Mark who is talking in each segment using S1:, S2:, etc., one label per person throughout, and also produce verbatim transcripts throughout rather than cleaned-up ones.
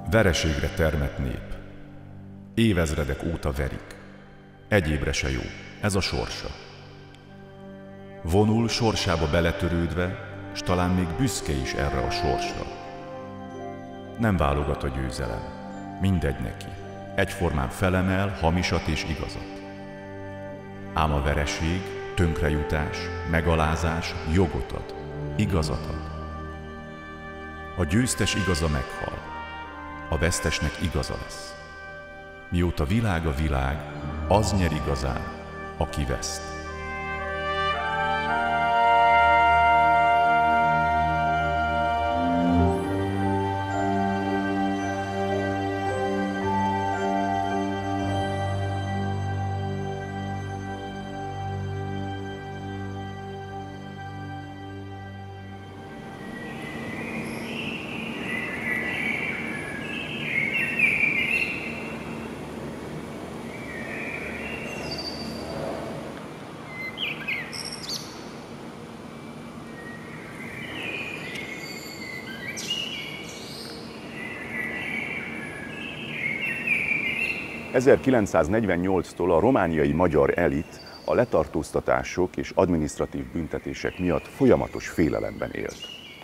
S1: Vereségre termett nép. Évezredek óta verik. Egyébre se jó, ez a sorsa. Vonul sorsába beletörődve, s talán még büszke is erre a sorsra. Nem válogat a győzelem, mindegy neki. Egyformán felemel hamisat és igazat. Ám a vereség, tönkrejutás, megalázás jogot ad, igazat ad. A győztes igaza meghal, a vesztesnek igaza lesz. Mióta világ a világ, az nyer igazán, aki veszt.
S2: ezerkilencszáznegyvennyolctól a romániai magyar elit a letartóztatások és adminisztratív büntetések miatt folyamatos félelemben élt.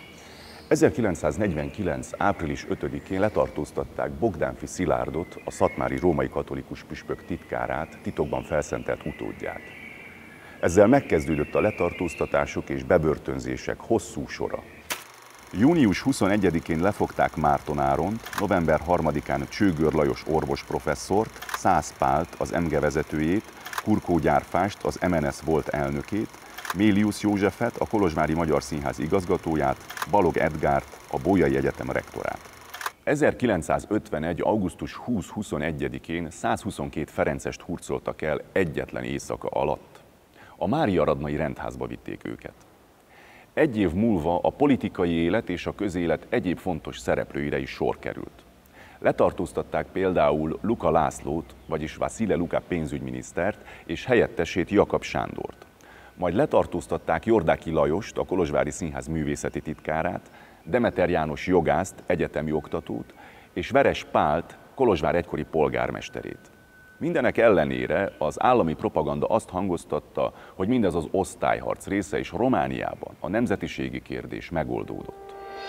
S2: ezerkilencszáznegyvenkilenc április ötödikén letartóztatták Bogdánffy Szilárdot, a szatmári római katolikus püspök titkárát, titokban felszentelt utódját. Ezzel megkezdődött a letartóztatások és bebörtönzések hosszú sora. június huszonegyedikén lefogták Márton Áront, november harmadikán Csőgör Lajos orvosprofesszort, Szász Pált az em gé vezetőjét, Kurkó Gyárfást az em en es volt elnökét, Mélius Józsefet, a Kolozsvári Magyar Színház igazgatóját, Balog Edgárt, a Bolyai Egyetem rektorát. ezerkilencszázötvenegy. augusztus húsz-huszonegyedikén százhuszonkét ferencest hurcoltak el egyetlen éjszaka alatt. A Máriaradnai rendházba vitték őket. Egy év múlva a politikai élet és a közélet egyéb fontos szereplőire is sor került. Letartóztatták például Luka Lászlót, vagyis Vasile Luka pénzügyminisztert és helyettesét Jakab Sándort. Majd letartóztatták Jordáky Lajost, a Kolozsvári Színház művészeti titkárát, Demeter János jogászt, egyetemi oktatót, és Veres Pált, Kolozsvár egykori polgármesterét. Mindenek ellenére az állami propaganda azt hangoztatta, hogy mindez az osztályharc része, és Romániában a nemzetiségi kérdés megoldódott.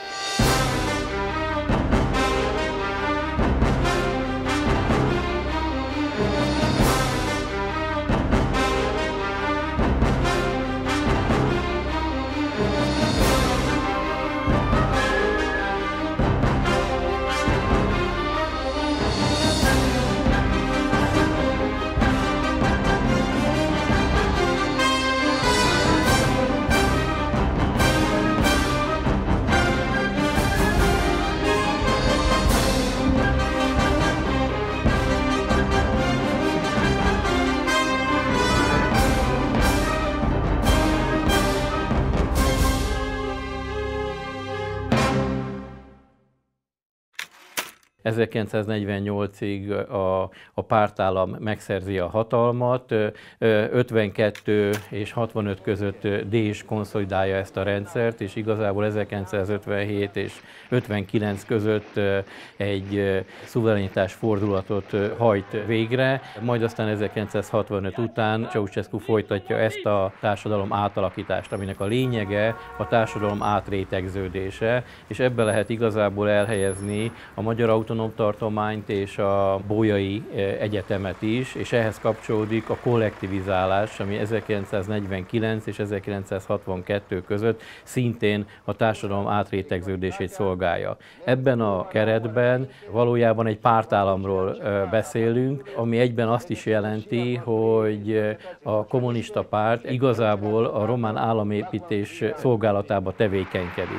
S3: ezerkilencszáznegyvennyolcig a, a pártállam megszerzi a hatalmat, ötvenkettő és hatvanöt között Dés konszolidálja ezt a rendszert, és igazából ezerkilencszázötvenhét és ötvenkilenc között egy szuverenitás fordulatot hajt végre, majd aztán ezerkilencszázhatvanöt után Ceausescu folytatja ezt a társadalom átalakítást, aminek a lényege a társadalom átrétegződése, és ebbe lehet igazából elhelyezni a Magyar Autonóm Tartományt és a Bolyai Egyetemet is, és ehhez kapcsolódik a kollektivizálás, ami ezerkilencszáznegyvenkilenc és ezerkilencszázhatvankettő között szintén a társadalom átrétegződését szolgálja. Ebben a keretben valójában egy pártállamról beszélünk, ami egyben azt is jelenti, hogy a kommunista párt igazából a román államépítés szolgálatába tevékenykedik.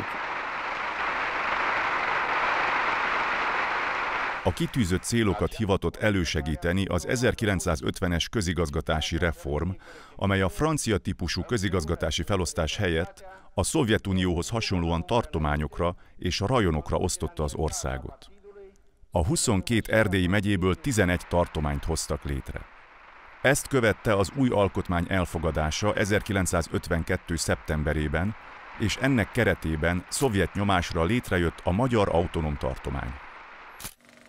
S1: A kitűzött célokat hivatott elősegíteni az ezerkilencszázötvenes közigazgatási reform, amely a francia típusú közigazgatási felosztás helyett a Szovjetunióhoz hasonlóan tartományokra és a rajonokra osztotta az országot. A huszonkét erdélyi megyéből tizenegy tartományt hoztak létre. Ezt követte az új alkotmány elfogadása ezerkilencszázötvenkettő szeptemberében, és ennek keretében szovjet nyomásra létrejött a Magyar Autonóm Tartomány.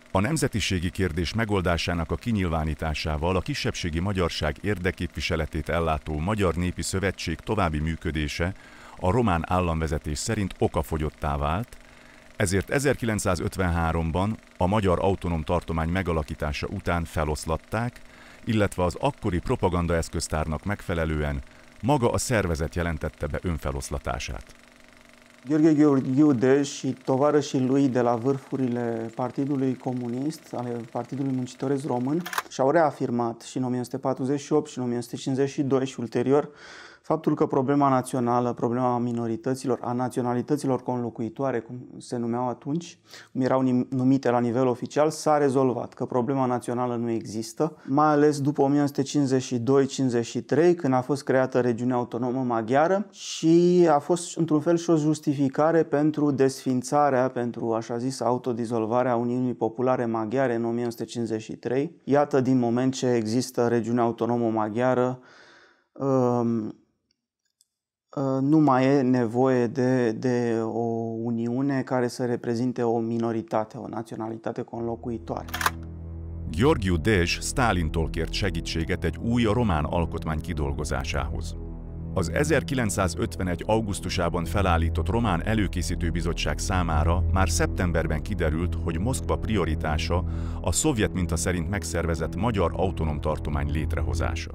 S1: A nemzetiségi kérdés megoldásának a kinyilvánításával a kisebbségi magyarság érdekképviseletét ellátó Magyar Népi Szövetség további működése a román államvezetés szerint okafogyottá vált, ezért ezerkilencszázötvenháromban a Magyar Autonóm Tartomány megalakítása után feloszlatták, illetve az akkori propagandaeszköztárnak megfelelően maga a szervezet jelentette be önfeloszlatását.
S4: Gheorghe Gheorghiu Dej și tovarășii lui de la vârfurile Partidului Comunist, ale Partidului Muncitoresc Român, și-au reafirmat și în o mie nouă sute patruzeci și opt și în o mie nouă sute cincizeci și doi și ulterior faptul că problema națională, problema minorităților, a naționalităților conlocuitoare, cum se numeau atunci, cum erau numite la nivel oficial, s-a rezolvat, că problema națională nu există, mai ales după o mie nouă sute cincizeci și doi cincizeci și trei, când a fost creată regiunea autonomă maghiară și a fost într-un fel și o justificare pentru desfințarea, pentru așa zis autodizolvarea Uniunii Populare Maghiare în o mie nouă sute cincizeci și trei. Iată, din moment ce există regiunea autonomă maghiară, um, nu mai e nevoie de, de o uniune care să reprezinte o minoritate, o naționalitate conlocuitoare.
S1: Gheorghiu Dej Sztálintól kért segítséget egy új román alkotmány kidolgozásához. Az ezerkilencszázötvenegy. augusztusában felállított Román Előkészítő Bizottság számára már szeptemberben kiderült, hogy Moszkva prioritása a szovjet minta szerint megszervezett Magyar Autonóm Tartomány létrehozása.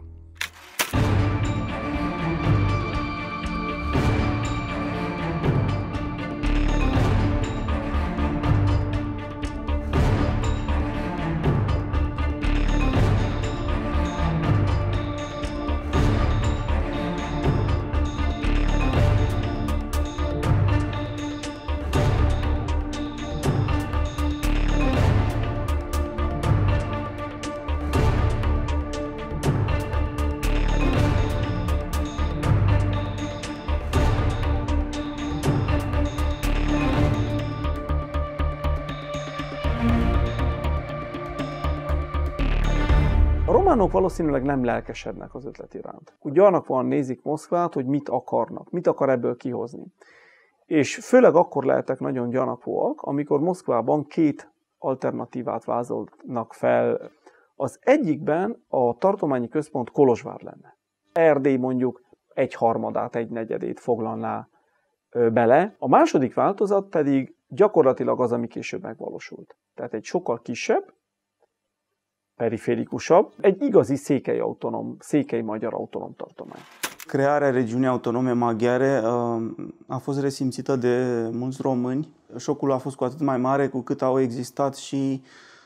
S5: A románok valószínűleg nem lelkesednek az ötlet iránt. Úgy gyanakvóan nézik Moszkvát, hogy mit akarnak, mit akar ebből kihozni. És főleg akkor lehetek nagyon gyanakvóak, amikor Moszkvában két alternatívát vázolnak fel. Az egyikben a tartományi központ Kolozsvár lenne. Erdély mondjuk egy harmadát, egy negyedét foglalná bele. A második változat pedig gyakorlatilag az, ami később megvalósult. Tehát egy sokkal kisebb, periférikusabb, egy igazi székely autonóm, székely magyar autonóm tartomány.
S4: Crearea regiunii autonome maghiare a fost resimțită de mulți români. Șocul a fost cu atât mai mare cu cât au existat și,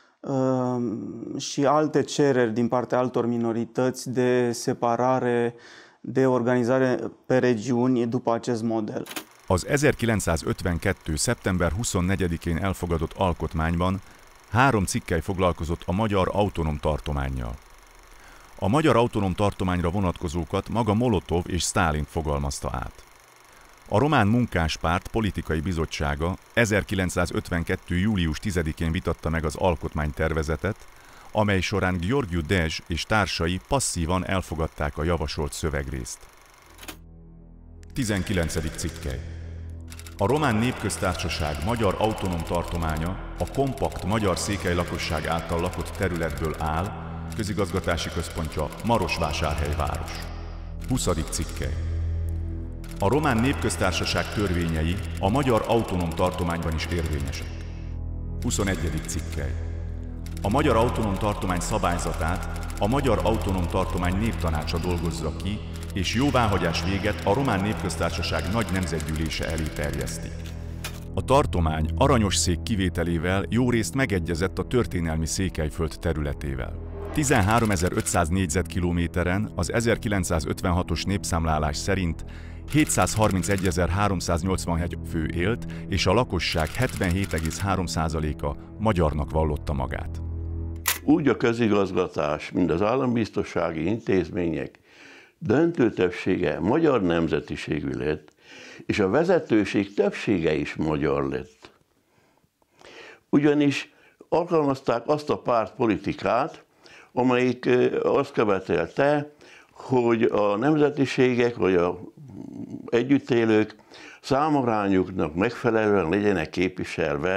S4: și alte cereri din partea altor minorități de separare, de organizare pe regiuni după acest model.
S1: Az ezerkilencszázötvenkettő. szeptember huszonnegyedikén elfogadott alkotmányban három cikkely foglalkozott a Magyar Autonóm Tartománnyal. A Magyar Autonóm Tartományra vonatkozókat maga Molotov és Sztálin fogalmazta át. A Román Munkáspárt politikai bizottsága ezerkilencszázötvenkettő. július tizedikén vitatta meg az alkotmánytervezetet, amely során Gheorghiu Dej és társai passzívan elfogadták a javasolt szövegrészt. tizenkilencedik cikkely. A Román Népköztársaság Magyar Autonóm Tartománya a kompakt magyar székely lakosság által lakott területből áll, közigazgatási központja Marosvásárhely város. huszadik cikkely. A Román Népköztársaság törvényei a Magyar Autonóm Tartományban is érvényesek. huszonegyedik cikkely. A Magyar Autonóm Tartomány szabályzatát a Magyar Autonóm Tartomány Néptanácsa dolgozza ki, és jóváhagyás véget a Román Népköztársaság nagy nemzetgyűlése elé terjeszti. A tartomány Aranyos-szék kivételével jórészt megegyezett a történelmi Székelyföld területével. tizenháromezer-ötszáz négyzetkilométeren az ezerkilencszázötvenhatos népszámlálás szerint hétszázharmincegyezer-háromszáznyolcvanegy fő élt, és a lakosság hetvenhét egész három százaléka magyarnak vallotta magát.
S6: Úgy a közigazgatás, mint az állambiztonsági intézmények döntő többsége magyar nemzetiségű lett, és a vezetőség többsége is magyar lett. Ugyanis alkalmazták azt a pártpolitikát, amelyik azt követelte, hogy a nemzetiségek vagy az együttélők számarányuknak megfelelően legyenek képviselve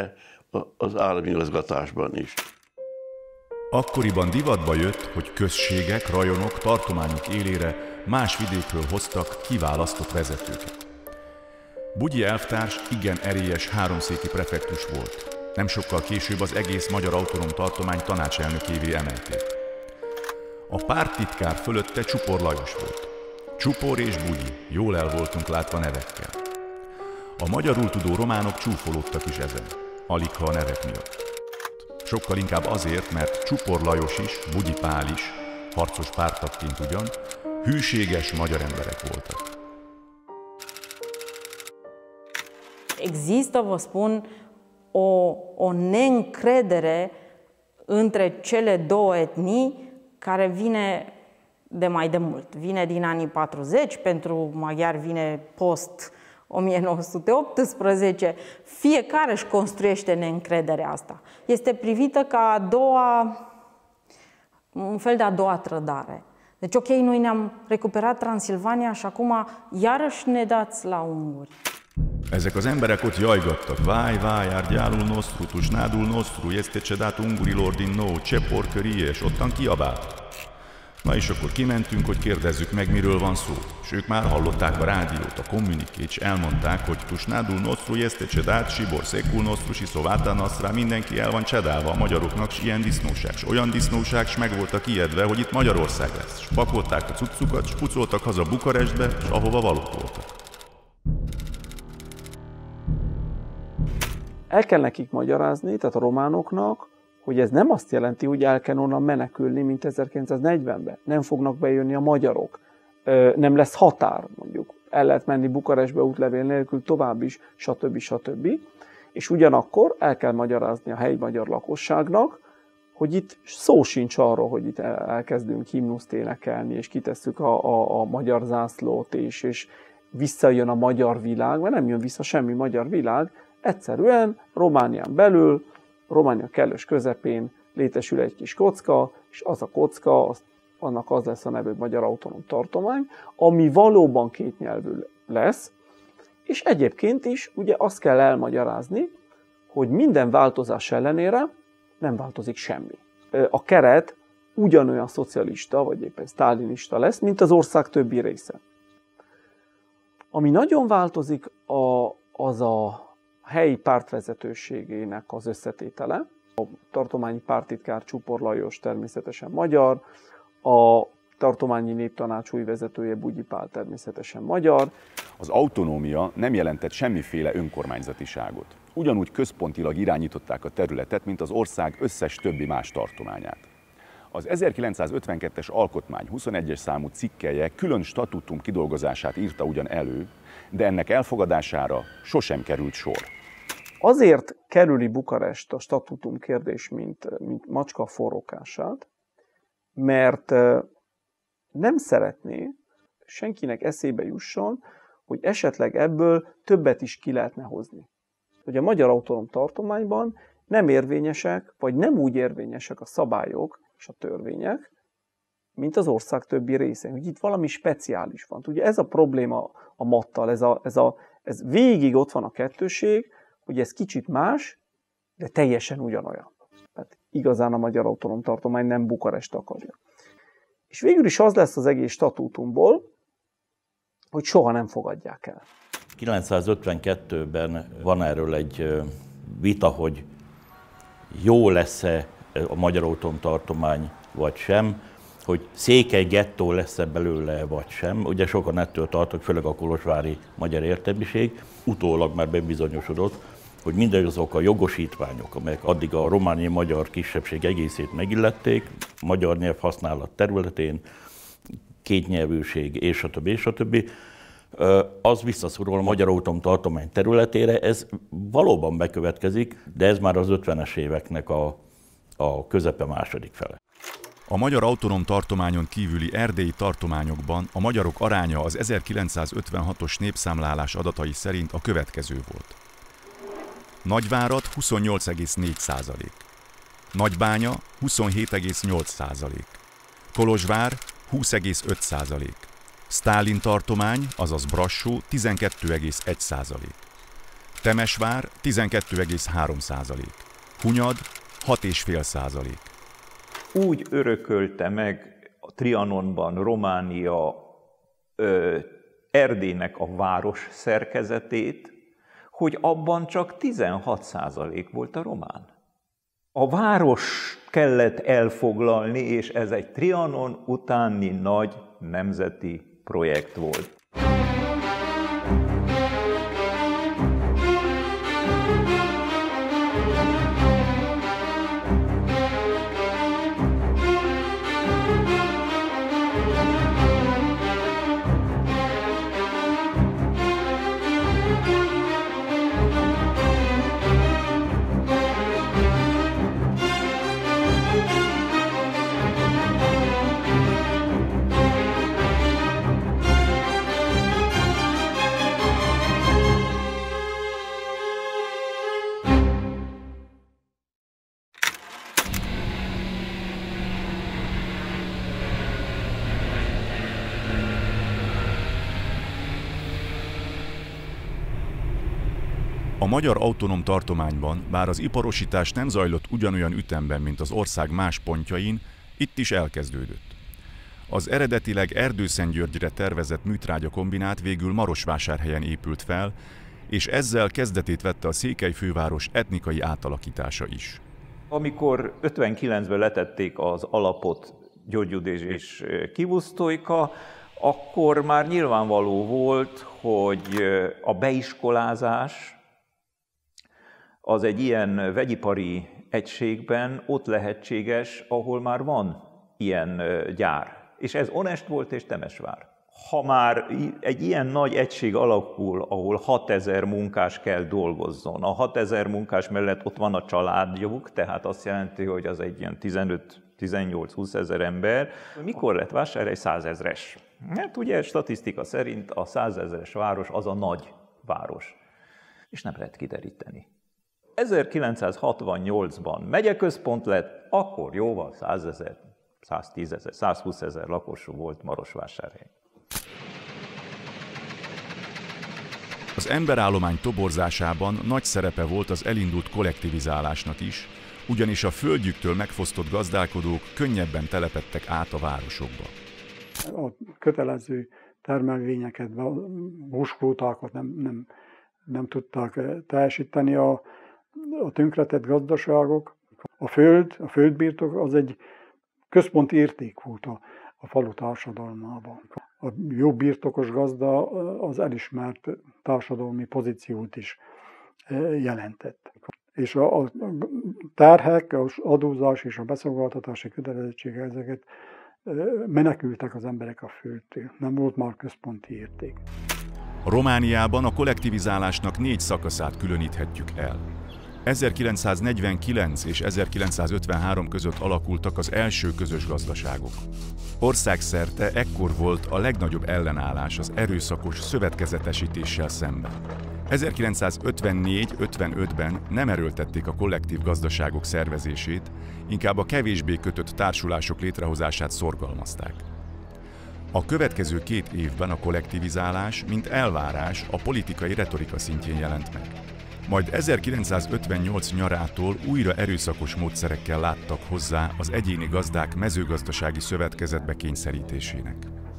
S6: az államigazgatásban is.
S1: Akkoriban divatba jött, hogy községek, rajonok, tartományok élére más vidékről hoztak kiválasztott vezetőket. Bugyi elvtárs igen erélyes háromszéki prefektus volt. Nem sokkal később az egész Magyar Autonóm Tartomány tanácselnökévé emelték. A párttitkár fölötte Csupor Lajos volt. Csupor és Bugyi, jól el voltunk látva nevekkel. A magyarul tudó románok csúfolódtak is ezen, aligha a nevek miatt. Sokkal inkább azért, mert Csupor Lajos is, Bugyi Pál is, harcos párttagként ugyan, hűséges magyar emberek voltak.
S7: Există, vă spun, o, o neîncredere între cele două etnii care vine de mai de mult. Vine din anii patruzeci, pentru maghiari vine post o mie nouă sute optsprezece. Fiecare își construiește neîncrederea asta. Este privită ca a doua, un fel de a doua trădare. Deci, ok, noi ne-am recuperat Transilvania și acum iarăși ne dați la unguri.
S1: Ezek az emberek ott jajgattak, váj, váj, árgyálul nostru, tusnádul nostru, este cedat ungurilor din nou, ce porcărie, és ottan kiabált. Na és akkor kimentünk, hogy kérdezzük meg, miről van szó. És ők már hallották a rádiót, a kommunikét, és elmondták, hogy tusnádul nostru, este cedat, sibor szekul nostru, si szováta nasra, mindenki el van csedálva a magyaroknak, s ilyen disznóság, s olyan disznóság, s meg voltak ijedve, hogy itt Magyarország lesz. S pakolták a cuccukat, s pucoltak haza Bukarestbe, s ahova valók voltak.
S5: El kell nekik magyarázni, tehát a románoknak, hogy ez nem azt jelenti, hogy el kell onnan menekülni, mint ezerkilencszáznegyvenben. Nem fognak bejönni a magyarok. Nem lesz határ, mondjuk. El lehet menni Bukarestbe útlevél nélkül tovább is, stb. stb. És ugyanakkor el kell magyarázni a helyi magyar lakosságnak, hogy itt szó sincs arról, hogy itt elkezdünk himnuszt énekelni, és kitesszük a, a, a magyar zászlót, és, és visszajön a magyar világ, mert nem jön vissza semmi magyar világ. Egyszerűen Románián belül, Románia kellős közepén létesül egy kis kocka, és az a kocka, az, annak az lesz a neve, hogy Magyar Autonóm Tartomány, ami valóban kétnyelvű lesz, és egyébként is ugye azt kell elmagyarázni, hogy minden változás ellenére nem változik semmi. A keret ugyanolyan szocialista, vagy éppen sztálinista lesz, mint az ország többi része. Ami nagyon változik, a, az a helyi pártvezetőségének az összetétele. A tartományi párttitkár Csupor Lajos természetesen magyar, a tartományi néptanács új vezetője Bugyi Pál természetesen magyar.
S2: Az autonómia nem jelentett semmiféle önkormányzatiságot. Ugyanúgy központilag irányították a területet, mint az ország összes többi más tartományát. Az ezerkilencszázötvenkettes alkotmány huszonegyes számú cikkelje külön statútum kidolgozását írta ugyan elő, de ennek elfogadására sosem került sor.
S5: Azért kerüli Bukarest a statútum kérdés, mint, mint macska forrókását, mert nem szeretné, senkinek eszébe jusson, hogy esetleg ebből többet is ki lehetne hozni. Hogy a Magyar Autonóm Tartományban nem érvényesek, vagy nem úgy érvényesek a szabályok és a törvények, mint az ország többi részén, hogy itt valami speciális van. Ugye ez a probléma a mattal, ez, a, ez, a, ez végig ott van a kettőség, hogy ez kicsit más, de teljesen ugyanolyan. Tehát igazán a Magyar Autonóm Tartomány nem Bukarest akarja. És végül is az lesz az egész statútumból, hogy soha nem fogadják el.
S8: kilencszázötvenkettőben van erről egy vita, hogy jó lesz-e a Magyar Autonóm Tartomány vagy sem, hogy székely gettó lesz-e belőle vagy sem. Ugye sokan ettől tartok, főleg a kolozsvári magyar értelmiség. Utólag már bebizonyosodott, hogy mindazok a jogosítványok, amelyek addig a romániai magyar kisebbség egészét megillették, magyar nyelv használat területén, kétnyelvűség és a többi, és a többi, az visszaszorul a Magyar Autonóm Tartomány területére. Ez valóban bekövetkezik, de ez már az ötvenes éveknek a, a közepe második fele.
S1: A Magyar Autonóm Tartományon kívüli erdélyi tartományokban a magyarok aránya az ezerkilencszázötvenhatos népszámlálás adatai szerint a következő volt. Nagyvárad huszonnyolc egész négy százalék, Nagybánya huszonhét egész nyolc százalék, Kolozsvár húsz egész öt százalék, Sztálin tartomány, azaz Brassó tizenkettő egész egy százalék, Temesvár tizenkettő egész három százalék, Hunyad hat egész öt százalék.
S9: Úgy örökölte meg a Trianonban Románia ö, Erdélynek a város szerkezetét, hogy abban csak tizenhat százalék volt a román. A város kellett elfoglalni, és ez egy Trianon utáni nagy nemzeti projekt volt.
S1: A magyar autonóm tartományban, bár az iparosítás nem zajlott ugyanolyan ütemben, mint az ország más pontjain, itt is elkezdődött. Az eredetileg Erdőszentgyörgyre tervezett műtrágya kombinát végül Marosvásárhelyen épült fel, és ezzel kezdetét vette a székely főváros etnikai átalakítása is.
S9: Amikor ötvenkilencben letették az alapot Györgyudézs és Kivusztolyka, akkor már nyilvánvaló volt, hogy a beiskolázás az egy ilyen vegyipari egységben ott lehetséges, ahol már van ilyen gyár. És ez Onest volt és Temesvár. Ha már egy ilyen nagy egység alakul, ahol hatezer munkás kell dolgozzon, a hatezer munkás mellett ott van a családjuk, tehát azt jelenti, hogy az egy ilyen tizenöt-tizennyolc-húsz ezer ember. Mikor lett Vásárhely százezres? Hát ugye statisztika szerint a százezres város az a nagy város. És nem lehet kideríteni. ezerkilencszázhatvannyolcban megyeközpont lett, akkor jóval százezer, száztízezer, százhúszezer lakosú volt Marosvásárhely.
S1: Az emberállomány toborzásában nagy szerepe volt az elindult kollektivizálásnak is, ugyanis a földjüktől megfosztott gazdálkodók könnyebben telepedtek át a városokba.
S5: A kötelező termelvényeket, buskvótákat nem, nem, nem tudták teljesíteni a, a tönkretett gazdaságok. A föld, a földbirtok az egy központi érték volt a, a falu társadalmában. A jó birtokos gazda az elismert társadalmi pozíciót is jelentett. És a, a terhek, az adózás és a beszolgáltatási kötelezettségek, ezeket menekültek az emberek a földtől. Nem volt már központi érték.
S1: Romániában a kollektivizálásnak négy szakaszát különíthetjük el. ezerkilencszáznegyvenkilenc és ezerkilencszázötvenhárom között alakultak az első közös gazdaságok. Országszerte ekkor volt a legnagyobb ellenállás az erőszakos szövetkezetesítéssel szemben. ezerkilencszázötvennégy ötvenötben nem erőltették a kollektív gazdaságok szervezését, inkább a kevésbé kötött társulások létrehozását szorgalmazták. A következő két évben a kollektivizálás, mint elvárás, a politikai retorika szintjén jelent meg. Majd ezerkilencszázötvennyolc nyarától újra erőszakos módszerekkel láttak hozzá az egyéni gazdák mezőgazdasági szövetkezetbe kényszerítésének.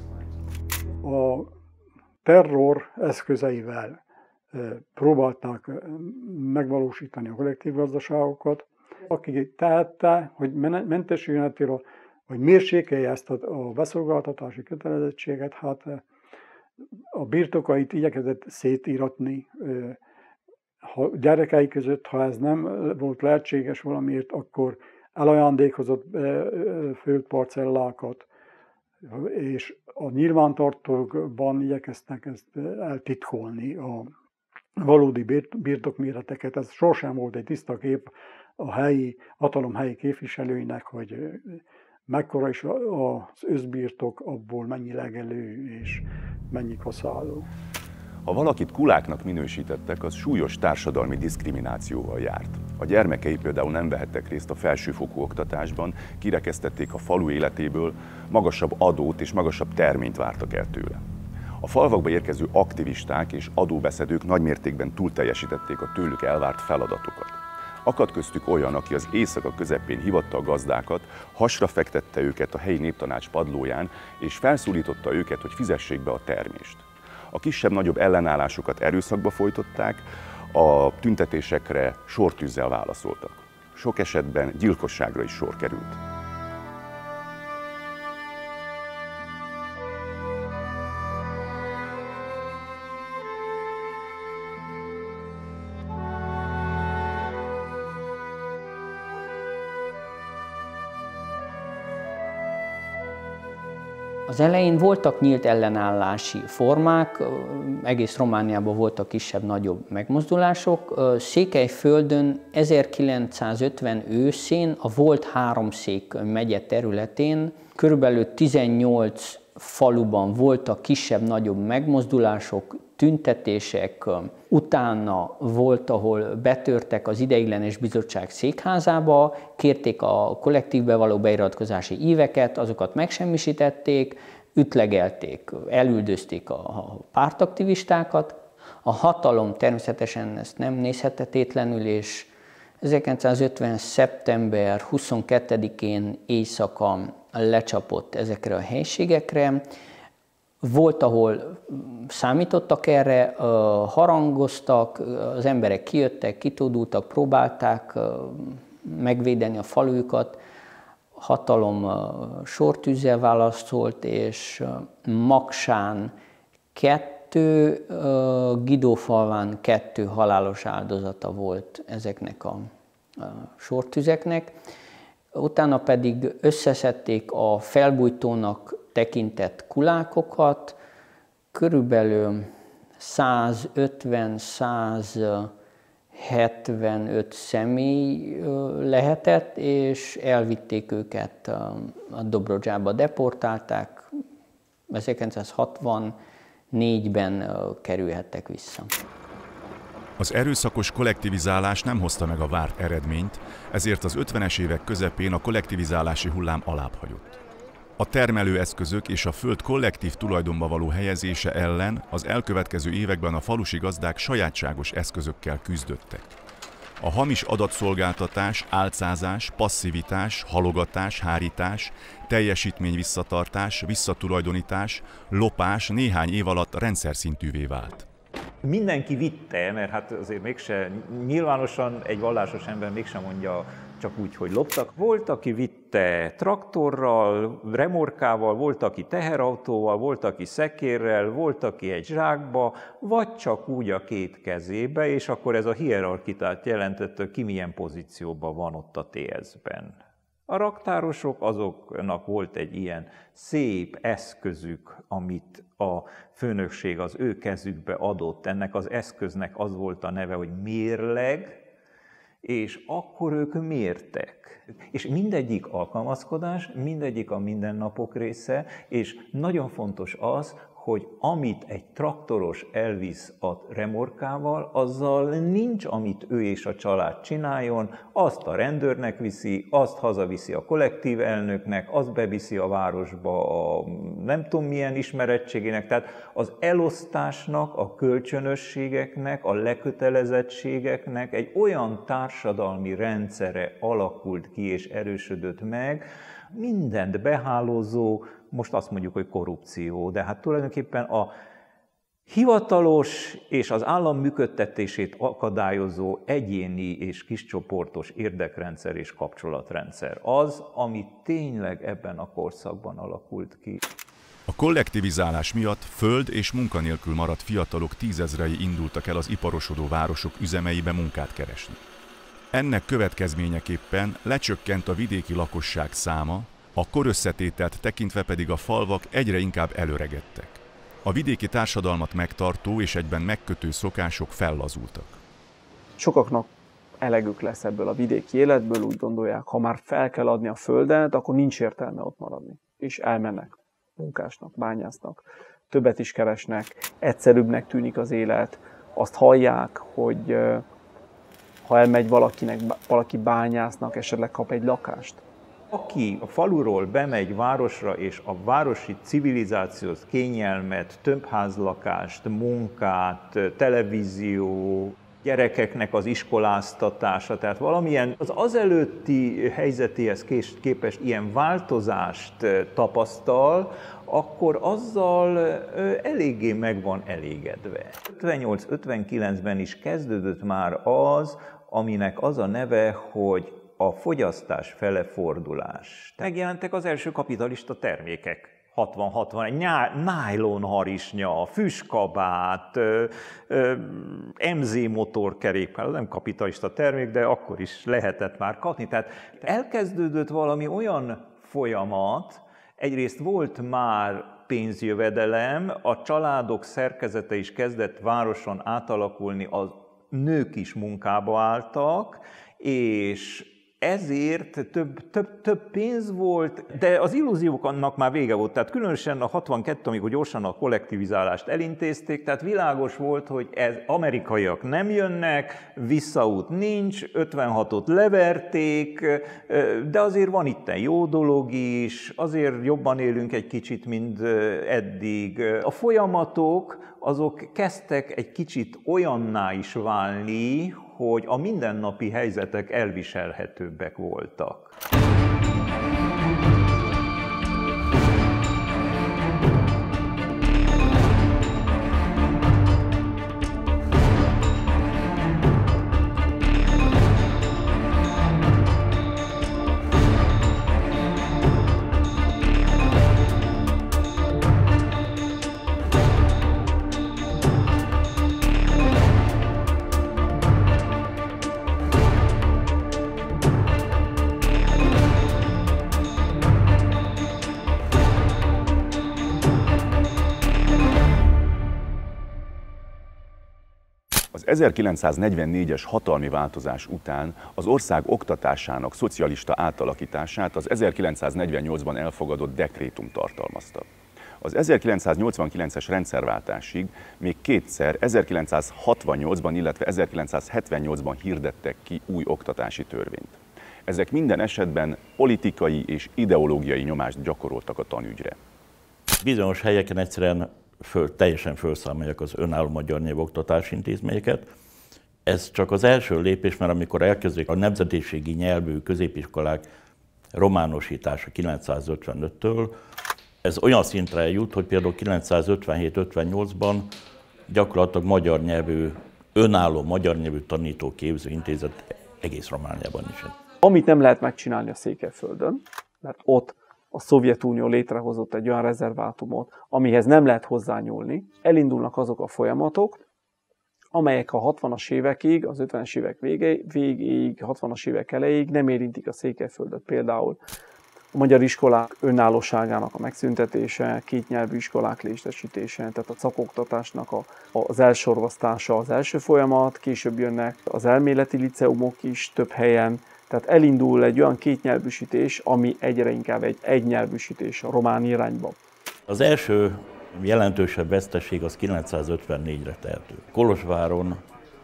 S5: A terror eszközeivel próbálták megvalósítani a kollektív gazdaságokat. Aki tehette, hogy mentesüljön ettől, hogy mérsékelje ezt a beszolgáltatási kötelezettséget, hát a birtokait igyekezett szétíratni, ha gyerekei között, ha ez nem volt lehetséges valamiért, akkor elajándékozott földparcellákat, és a nyilvántartókban igyekeztek ezt eltitkolni, a valódi birtokméreteket. Ez sosem volt egy tiszta kép a helyi, hatalom helyi képviselőinek, hogy mekkora is az összbirtok, abból mennyi legelő és mennyi kaszáló.
S2: Ha valakit kuláknak minősítettek, az súlyos társadalmi diszkriminációval járt. A gyermekei például nem vehettek részt a felsőfokú oktatásban, kirekesztették a falu életéből, magasabb adót és magasabb terményt vártak el tőle. A falvakba érkező aktivisták és adóbeszedők nagymértékben túlteljesítették a tőlük elvárt feladatokat. Akadt köztük olyan, aki az éjszaka közepén hivatta a gazdákat, hasra fektette őket a helyi néptanács padlóján, és felszólította őket, hogy fizessék be a termést. A kisebb-nagyobb ellenállásokat erőszakba folytották, a tüntetésekre sortűzzel válaszoltak. Sok esetben gyilkosságra is sor került.
S10: Az elején voltak nyílt ellenállási formák, egész Romániában voltak kisebb-nagyobb megmozdulások. Székelyföldön ezerkilencszázötven őszén a volt Háromszék megye területén körülbelül tizennyolc faluban voltak kisebb-nagyobb megmozdulások, tüntetések. Utána volt, ahol betörtek az ideiglenes bizottság székházába, kérték a kollektívbe való beiratkozási íveket, azokat megsemmisítették, ütlegelték, elüldözték a pártaktivistákat. A hatalom természetesen ezt nem nézhette tétlenül, és ezerkilencszázötven. szeptember huszonkettedikén éjszaka lecsapott ezekre a helységekre. Volt, ahol számítottak erre, harangoztak, az emberek kijöttek, kitódultak, próbálták megvédeni a falujukat. A hatalom sortűzzel válaszolt, és Magsán kettő, Gidófalván kettő halálos áldozata volt ezeknek a sortüzeknek. Utána pedig összeszedték a felbújtónak tekintett kulákokat, körülbelül százötven-százhetvenöt személy lehetett, és elvitték őket a Dobrodzsába, deportálták, ezerkilencszázhatvannégyben kerülhettek vissza.
S1: Az erőszakos kollektivizálás nem hozta meg a várt eredményt, ezért az ötvenes évek közepén a kollektivizálási hullám alább hagyott. A termelőeszközök és a föld kollektív tulajdonba való helyezése ellen az elkövetkező években a falusi gazdák sajátságos eszközökkel küzdöttek. A hamis adatszolgáltatás, álcázás, passzivitás, halogatás, hárítás, teljesítményvisszatartás, visszatulajdonítás, lopás néhány év alatt rendszerszintűvé vált.
S9: Mindenki vitte, mert hát azért mégse, nyilvánosan egy vallásos ember mégsem mondja csak úgy, hogy loptak. Volt, aki vitte traktorral, remorkával, volt, aki teherautóval, volt, aki szekérrel, volt, aki egy zsákba, vagy csak úgy a két kezébe, és akkor ez a hierarchitát jelentette, ki milyen pozícióban van ott a té es-ben. A raktárosok, azoknak volt egy ilyen szép eszközük, amit a főnökség az ő kezükbe adott. Ennek az eszköznek az volt a neve, hogy mérleg, és akkor ők mértek. És mindegyik alkalmazkodás, mindegyik a mindennapok része, és nagyon fontos az, hogy amit egy traktoros elvisz a remorkával, azzal nincs, amit ő és a család csináljon, azt a rendőrnek viszi, azt hazaviszi a kollektív elnöknek, azt beviszi a városba a nem tudom milyen ismerettségének. Tehát az elosztásnak, a kölcsönösségeknek, a lekötelezettségeknek egy olyan társadalmi rendszere alakult ki és erősödött meg, mindent behálózó, most azt mondjuk, hogy korrupció, de hát tulajdonképpen a hivatalos és az állam működtetését akadályozó egyéni és kiscsoportos érdekrendszer és kapcsolatrendszer az, ami tényleg ebben a korszakban alakult ki.
S1: A kollektivizálás miatt föld és munkanélkül maradt fiatalok tízezrei indultak el az iparosodó városok üzemeibe munkát keresni. Ennek következményeképpen lecsökkent a vidéki lakosság száma, a korösszetételt tekintve pedig a falvak egyre inkább előregedtek. A vidéki társadalmat megtartó és egyben megkötő szokások fellazultak.
S5: Sokaknak elegük lesz ebből a vidéki életből, úgy gondolják, ha már fel kell adni a földet, akkor nincs értelme ott maradni. És elmennek munkásnak, bányásznak, többet is keresnek, egyszerűbbnek tűnik az élet, azt hallják, hogy ha elmegy valakinek, valaki bányásznak, esetleg kap egy lakást.
S9: Aki a faluról bemegy városra, és a városi civilizációhoz kényelmet, többházlakást, munkát, televízió, gyerekeknek az iskoláztatása, tehát valamilyen az azelőtti helyzetéhez képest ilyen változást tapasztal, akkor azzal eléggé meg van elégedve. ötvennyolc ötvenkilencben is kezdődött már az, aminek az a neve, hogy a fogyasztás fele fordulás. Megjelentek az első kapitalista termékek. hatvan hatvanegy, nájlonharisnya, füstkabát, em zé motorkerékpár, nem kapitalista termék, de akkor is lehetett már kapni. Tehát elkezdődött valami olyan folyamat, egyrészt volt már pénzjövedelem, a családok szerkezete is kezdett városon átalakulni, a nők is munkába álltak, és ezért több, több, több pénz volt, de az illúziók annak már vége volt. Tehát különösen a hatvankettő, amikor gyorsan a kollektivizálást elintézték, tehát világos volt, hogy ez amerikaiak nem jönnek, visszaút nincs, ötvenhatot leverték, de azért van itten jó dolog is, azért jobban élünk egy kicsit, mint eddig. A folyamatok azok kezdtek egy kicsit olyanná is válni, hogy a mindennapi helyzetek elviselhetőbbek voltak.
S2: Az ezerkilencszáznegyvennégyes hatalmi változás után az ország oktatásának szocialista átalakítását az ezerkilencszáznegyvennyolcban elfogadott dekrétum tartalmazta. Az ezerkilencszáznyolcvankilences rendszerváltásig még kétszer, ezerkilencszázhatvannyolcban, illetve ezerkilencszázhetvennyolcban hirdettek ki új oktatási törvényt. Ezek minden esetben politikai és ideológiai nyomást gyakoroltak a tanügyre.
S8: Bizonyos helyeken egyszerűen föl, teljesen felszámolják az önálló magyar nyelvű oktatási intézményeket. Ez csak az első lépés, mert amikor elkezdik a nemzetiségi nyelvű középiskolák románosítása kilencszázötvenöttől, ez olyan szintre jut, hogy például kilencszázötvenhét ötvennyolcban gyakorlatilag magyar nyelvű, önálló magyar nyelvű tanítóképző intézet egész Romániában is.
S5: Amit nem lehet megcsinálni a Székelyföldön, mert ott a Szovjetunió létrehozott egy olyan rezervátumot, amihez nem lehet hozzányúlni, elindulnak azok a folyamatok, amelyek a hatvanas évekig, az ötvenes évek végéig, végéig, hatvanas évek elejéig nem érintik a Székelyföldet. Például a magyar iskolák önállóságának a megszüntetése, kétnyelvű iskolák létesítése, tehát a szakoktatásnak a, az elsorvasztása az első folyamat, később jönnek az elméleti liceumok is több helyen, tehát elindul egy olyan kétnyelvűsítés, ami egyre inkább egy egynyelvűsítés a román irányba.
S8: Az első jelentősebb veszteség az kilencszázötvennégyre tehető. Kolozsváron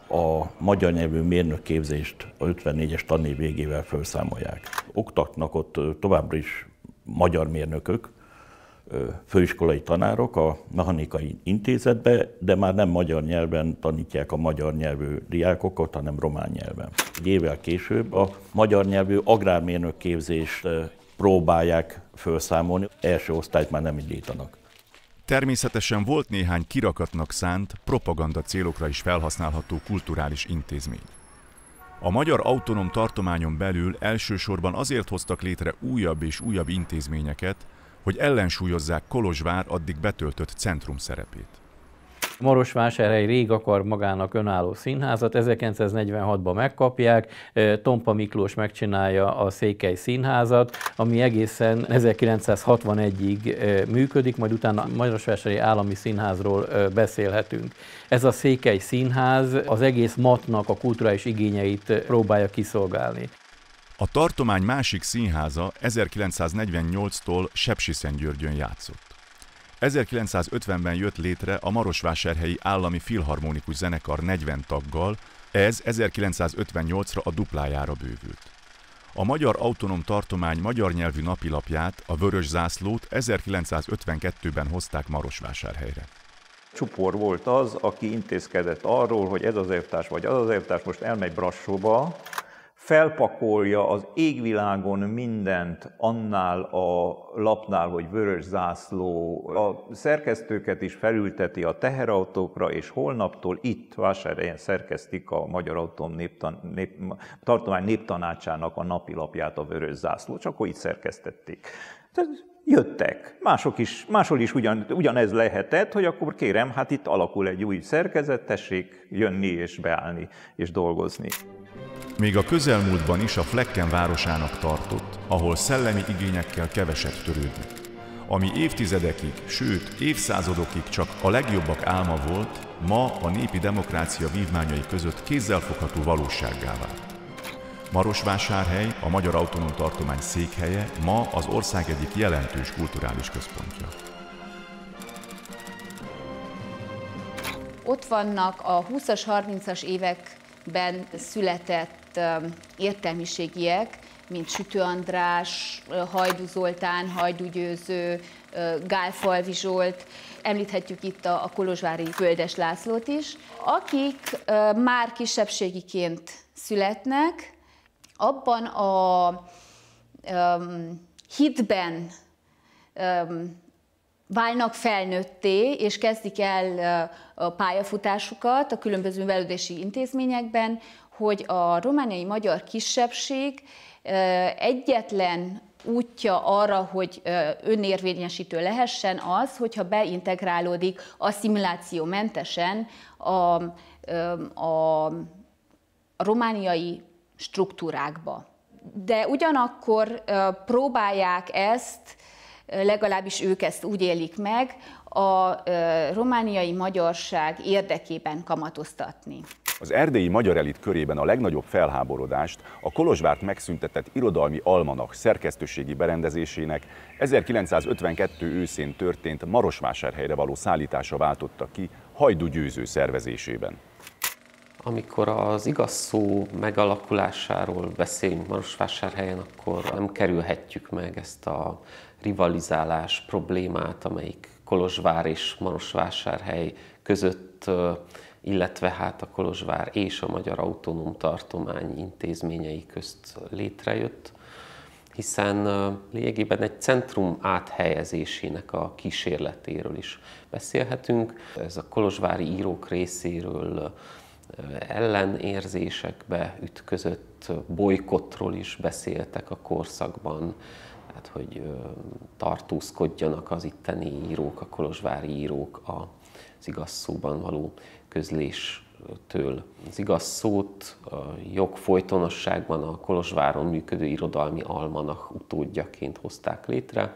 S8: a magyar nyelvű mérnökképzést a ötvennégyes tanév végével felszámolják. Oktatnak ott továbbra is magyar mérnökök, főiskolai tanárok a mechanikai intézetbe, de már nem magyar nyelven tanítják a magyar nyelvű diákokat, hanem román nyelven. Egy évvel később a magyar nyelvű agrármérnökképzést próbálják felszámolni, első osztályt már nem indítanak.
S1: Természetesen volt néhány kirakatnak szánt, propaganda célokra is felhasználható kulturális intézmény. A magyar autonóm tartományon belül elsősorban azért hoztak létre újabb és újabb intézményeket, hogy ellensúlyozzák Kolozsvár addig betöltött centrum szerepét.
S3: Marosvásárhely rég akar magának önálló színházat, ezerkilencszáznegyvenhatban megkapják, Tompa Miklós megcsinálja a Székely Színházat, ami egészen ezerkilencszázhatvanegyig működik, majd utána a Marosvásárhelyi Állami Színházról beszélhetünk. Ez a Székely Színház az egész matnak a kulturális igényeit próbálja kiszolgálni.
S1: A tartomány másik színháza ezerkilencszáznegyvennyolctól Sepsiszentgyörgyön játszott. ezerkilencszázötvenben jött létre a Marosvásárhelyi Állami Filharmonikus Zenekar negyven taggal, ez ezerkilencszázötvennyolcra a duplájára bővült. a Magyar Autonóm Tartomány magyar nyelvű napilapját, a Vörös Zászlót ezerkilencszázötvenkettőben hozták Marosvásárhelyre.
S9: Csupor volt az, aki intézkedett arról, hogy ez az elvtárs vagy az az elvtárs most elmegy Brassóba, felpakolja az égvilágon mindent annál a lapnál, hogy Vörös Zászló, a szerkesztőket is felülteti a teherautókra, és holnaptól itt Vásárhelyen szerkesztik a Magyar Autonóm Néptan- Nép- Tartomány Néptanácsának a napilapját, a Vörös Zászló, csak akkor itt szerkesztették. Tehát jöttek. Mások is, máshol is ugyan, ugyanez lehetett, hogy akkor kérem, hát itt alakul egy új szerkezet, tessék jönni és beállni és dolgozni.
S1: Még a közelmúltban is a Flecken városának tartott, ahol szellemi igényekkel keveset törődnek. Ami évtizedekig, sőt évszázadokig csak a legjobbak álma volt, ma a népi demokrácia vívmányai között kézzelfogható valósággá vált. Marosvásárhely, a Magyar Autonóm Tartomány székhelye, ma az ország egyik jelentős kulturális központja.
S11: Ott vannak a húszas, harmincas években született értelmiségiek, mint Sütő András, Hajdú Zoltán, Hajdú Győző, Gálfalvi Zsolt, említhetjük itt a kolozsvári Földes Lászlót is, akik már kisebbségiként születnek, abban a um, hitben um, válnak felnőtté, és kezdik el a pályafutásukat a különböző művelődési intézményekben, hogy a romániai magyar kisebbség egyetlen útja arra, hogy önérvényesítő lehessen az, hogyha beintegrálódik asszimilációmentesen a, a, a romániai struktúrákba. De ugyanakkor próbálják ezt, legalábbis ők ezt úgy élik meg, a romániai magyarság érdekében kamatoztatni.
S2: Az erdélyi magyar elit körében a legnagyobb felháborodást a Kolozsvárt megszüntetett irodalmi almanach szerkesztőségi berendezésének ezerkilencszázötvenkettő őszén történt Marosvásárhelyre való szállítása váltotta ki Hajdú Győző szervezésében.
S12: Amikor az igaz szó megalakulásáról beszélünk Marosvásárhelyen, akkor nem kerülhetjük meg ezt a rivalizálás problémát, amelyik Kolozsvár és Marosvásárhely között, illetve hát a Kolozsvár és a Magyar Autonóm Tartomány intézményei közt létrejött, hiszen lényegében egy centrum áthelyezésének a kísérletéről is beszélhetünk. Ez a kolozsvári írók részéről ellenérzésekbe ütközött, bolykottról is beszéltek a korszakban, tehát hogy tartózkodjanak az itteni írók, a kolozsvári írók az igaz szóban való közléstől. Az igaz szót a jogfolytonosságban a Kolozsváron működő irodalmi almanach utódjaként hozták létre.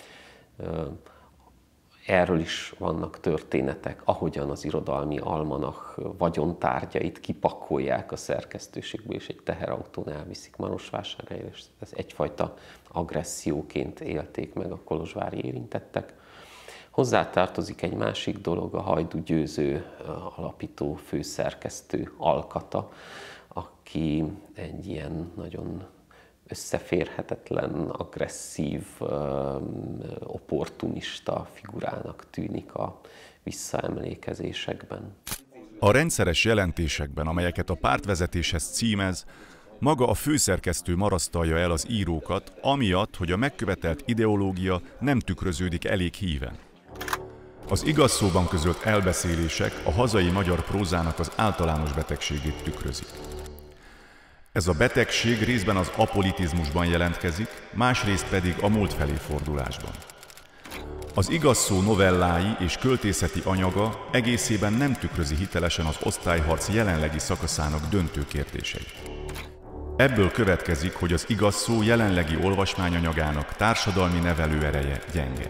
S12: Erről is vannak történetek, ahogyan az irodalmi almanach vagyontárgyait kipakolják a szerkesztőségből, és egy teherautón elviszik Marosvásárhelyre, és ez egyfajta agresszióként élték meg a kolozsvári érintettek. Hozzátartozik egy másik dolog, a Hajdú Győző alapító főszerkesztő Alkata, aki egy ilyen nagyon összeférhetetlen, agresszív, opportunista figurának tűnik a visszaemlékezésekben.
S1: A rendszeres jelentésekben, amelyeket a pártvezetéshez címez, maga a főszerkesztő marasztalja el az írókat, amiatt, hogy a megkövetelt ideológia nem tükröződik elég híven. Az igaz szóban közölt elbeszélések a hazai magyar prózának az általános betegségét tükrözik. Ez a betegség részben az apolitizmusban jelentkezik, másrészt pedig a múlt felé fordulásban. Az igaz szó novellái és költészeti anyaga egészében nem tükrözi hitelesen az osztályharc jelenlegi szakaszának döntő kérdéseit. Ebből következik, hogy az igaz szó jelenlegi olvasmányanyagának társadalmi nevelőereje gyenge.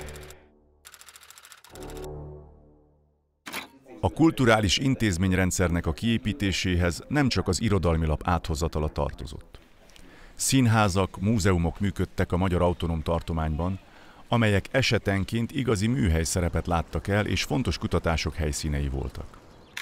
S1: A kulturális intézményrendszernek a kiépítéséhez nem csak az irodalmi lap áthozatala tartozott. Színházak, múzeumok működtek a Magyar Autonóm Tartományban, amelyek esetenként igazi műhely szerepet láttak el, és fontos kutatások helyszínei voltak.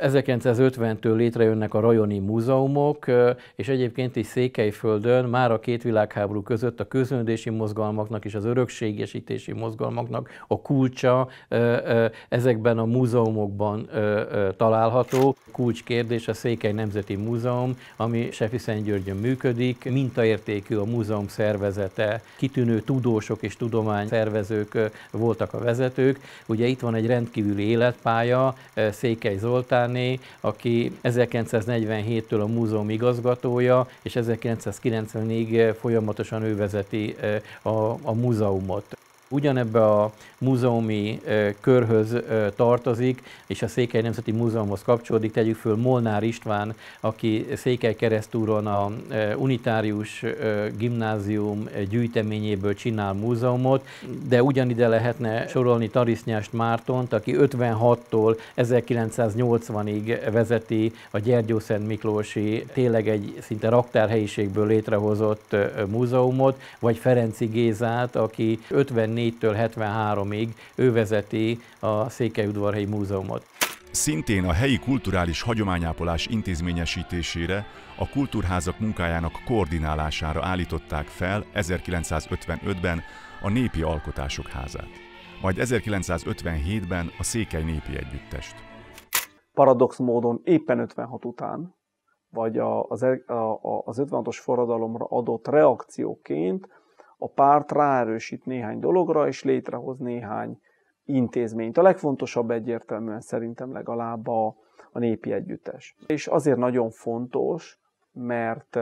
S3: ezerkilencszázötventől létrejönnek a rajoni múzeumok, és egyébként is Székelyföldön már a két világháború között a közönödési mozgalmaknak és az örökségesítési mozgalmaknak a kulcsa ezekben a múzeumokban található. Kulcskérdés a Székely Nemzeti Múzeum, ami Sefiszengyörgyön működik, mintaértékű a múzeum szervezete, kitűnő tudósok és tudományszervezők voltak a vezetők. Ugye itt van egy rendkívüli életpálya, Székely Zoltáné, aki ezerkilencszáznegyvenhéttől a múzeum igazgatója, és ezerkilencszázkilencvenig folyamatosan ő vezeti a, a múzeumot. Ugyanebbe a múzeumi körhöz tartozik, és a Székely Nemzeti Múzeumhoz kapcsolódik. Tegyük föl Molnár István, aki Székelykeresztúron a Unitárius Gimnázium gyűjteményéből csinál múzeumot, de ugyanide lehetne sorolni Tarisznyást Mártont, aki ötvenhattól ezerkilencszáznyolcvanig vezeti a Gyergyószent Miklósi, tényleg egy szinte raktárhelyiségből létrehozott múzeumot, vagy Ferenczy Gézát, aki ötvennégytől hetvenháromig ő vezeti a Székelyudvarhelyi Múzeumot.
S1: Szintén a helyi kulturális hagyományápolás intézményesítésére, a kultúrházak munkájának koordinálására állították fel ezerkilencszázötvenötben a Népi Alkotások Házát, majd ezerkilencszázötvenhétben a Székely Népi Együttest.
S5: Paradox módon éppen ötvenhat után, vagy az, az ötvenhatos forradalomra adott reakcióként a párt ráerősít néhány dologra, és létrehoz néhány intézményt. A legfontosabb egyértelműen szerintem legalább a, a Népi Együttes. És azért nagyon fontos, mert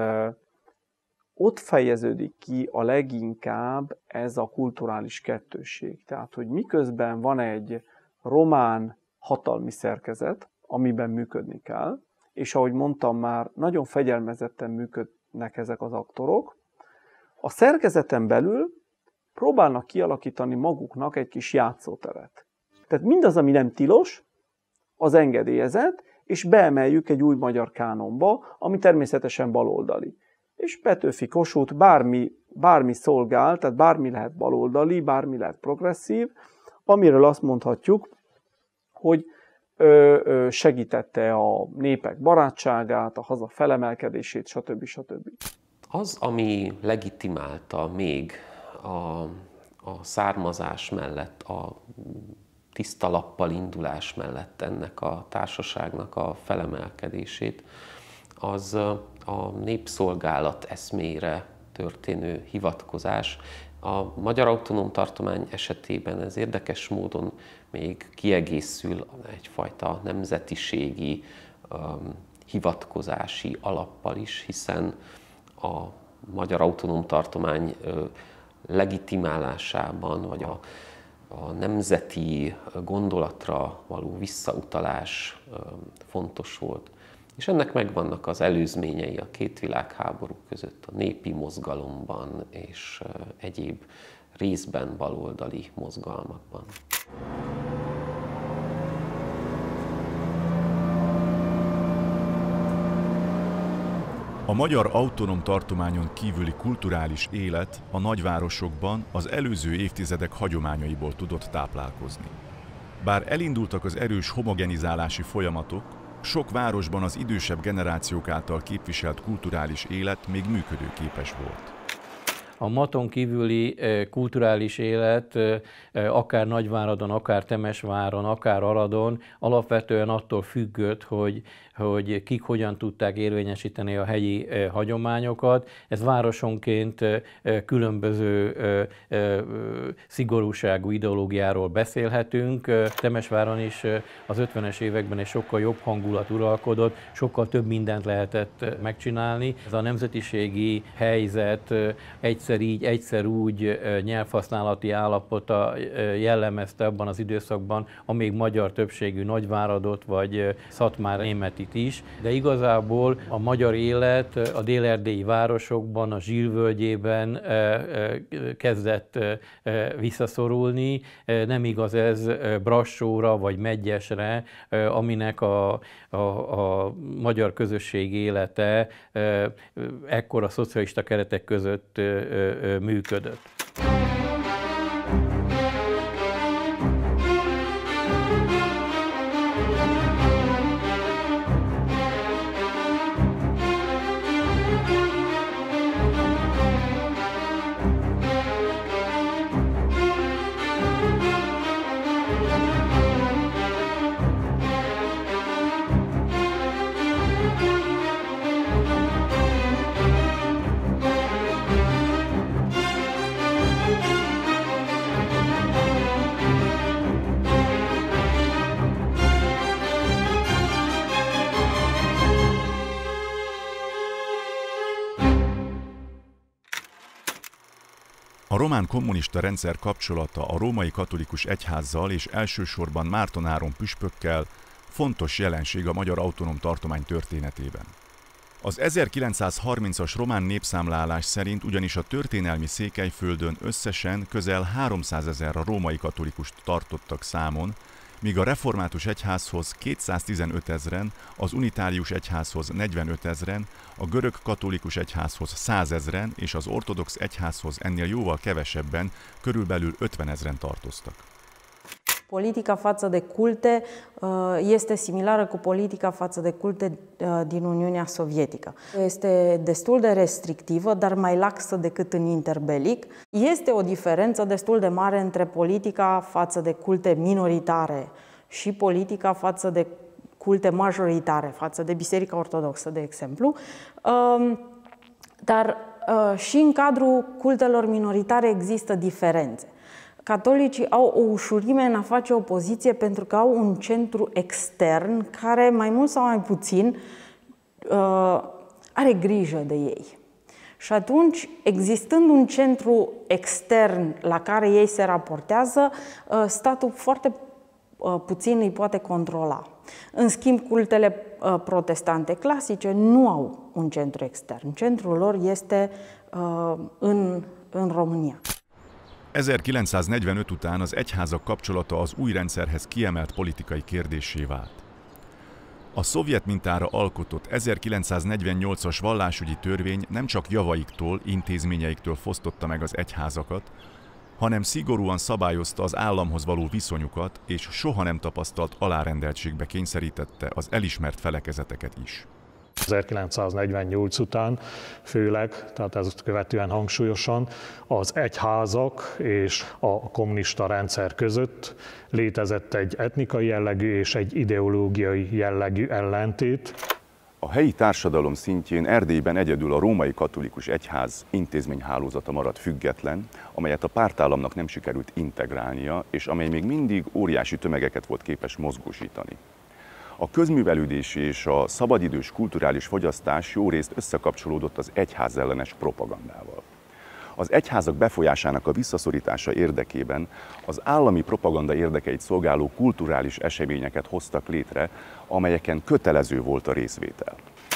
S5: ott fejeződik ki a leginkább ez a kulturális kettősség. Tehát, hogy miközben van egy román hatalmi szerkezet, amiben működni kell, és ahogy mondtam már, nagyon fegyelmezetten működnek ezek az aktorok, a szerkezeten belül próbálnak kialakítani maguknak egy kis játszóteret. Tehát mindaz, ami nem tilos, az engedélyezett, és beemeljük egy új magyar kánonba, ami természetesen baloldali. És Petőfi, Kossuth, bármi, bármi szolgál, tehát bármi lehet baloldali, bármi lehet progresszív, amiről azt mondhatjuk, hogy ö, ö, segítette a népek barátságát, a haza felemelkedését, stb. stb.
S12: Az, ami legitimálta még a, a származás mellett, a tiszta lappal indulás mellett ennek a társaságnak a felemelkedését, az a népszolgálat eszméire történő hivatkozás. A Magyar Autonóm Tartomány esetében ez érdekes módon még kiegészül egyfajta nemzetiségi um, hivatkozási alappal is, hiszen a Magyar Autonóm Tartomány legitimálásában, vagy a, a nemzeti gondolatra való visszautalás fontos volt. És ennek megvannak az előzményei a két világháború között, a népi mozgalomban és egyéb részben baloldali mozgalmakban.
S1: A Magyar Autonóm Tartományon kívüli kulturális élet a nagyvárosokban az előző évtizedek hagyományaiból tudott táplálkozni. Bár elindultak az erős homogenizálási folyamatok, sok városban az idősebb generációk által képviselt kulturális élet még működőképes volt.
S3: A Maton kívüli kulturális élet akár Nagyváradon, akár Temesváron, akár Aradon alapvetően attól függött, hogy, hogy kik hogyan tudták érvényesíteni a helyi hagyományokat. Ez városonként különböző szigorúságú ideológiáról beszélhetünk. Temesváron is az ötvenes években egy sokkal jobb hangulat uralkodott, sokkal több mindent lehetett megcsinálni. Ez a nemzetiségi helyzet egyszer így, egyszer úgy nyelvhasználati állapota jellemezte abban az időszakban a még magyar többségű Nagyváradot vagy Szatmár Németit is, de igazából a magyar élet a dél-erdélyi városokban, a Zsil völgyében kezdett visszaszorulni. Nem igaz ez Brassóra vagy Medgyesre, aminek a, a, a magyar közösség élete ekkor a szocialista keretek között működött.
S1: A román kommunista rendszer kapcsolata a római katolikus egyházzal és elsősorban Márton Áron püspökkel fontos jelenség a magyar autonóm tartomány történetében. Az ezerkilencszázharmincas román népszámlálás szerint ugyanis a történelmi Székelyföldön összesen közel háromszázezer római katolikust tartottak számon, míg a református egyházhoz kétszáztizenöt ezren, az unitárius egyházhoz negyvenöt ezren, a görög katolikus egyházhoz száz ezren és az ortodox egyházhoz ennél jóval kevesebben, körülbelül ötven ezren tartoztak.
S7: Politica față de culte este similară cu politica față de culte din Uniunea Sovietică. Este destul de restrictivă, dar mai laxă decât în interbelic. Este o diferență destul de mare între politica față de culte minoritare și politica față de culte majoritare, față de Biserica Ortodoxă, de exemplu. Dar și în cadrul cultelor minoritare există diferențe. Catolicii au o ușurime în a face opoziție pentru că au un centru extern care, mai mult sau mai puțin, are grijă de ei. Și atunci, existând un centru extern la care ei se raportează, statul foarte puțin îi poate controla. În schimb, cultele protestante clasice nu au un centru extern. Centrul lor este în, în România.
S1: ezerkilencszáznegyvenöt után az egyházak kapcsolata az új rendszerhez kiemelt politikai kérdéssé vált. A szovjet mintára alkotott ezerkilencszáznegyvennyolcas vallásügyi törvény nem csak javaiktól, intézményeiktől fosztotta meg az egyházakat, hanem szigorúan szabályozta az államhoz való viszonyukat, és soha nem tapasztalt alárendeltségbe kényszerítette az elismert felekezeteket is.
S13: ezerkilencszáznegyvennyolc után főleg, tehát ezt követően hangsúlyosan, az egyházak és a kommunista rendszer között létezett egy etnikai jellegű és egy ideológiai jellegű ellentét.
S2: A helyi társadalom szintjén Erdélyben egyedül a római katolikus egyház intézményhálózata maradt független, amelyet a pártállamnak nem sikerült integrálnia, és amely még mindig óriási tömegeket volt képes mozgósítani. A közművelődési és a szabadidős kulturális fogyasztás jó részt összekapcsolódott az egyházellenes propagandával. Az egyházak befolyásának a visszaszorítása érdekében az állami propaganda érdekeit szolgáló kulturális eseményeket hoztak létre, amelyeken kötelező volt a részvétel.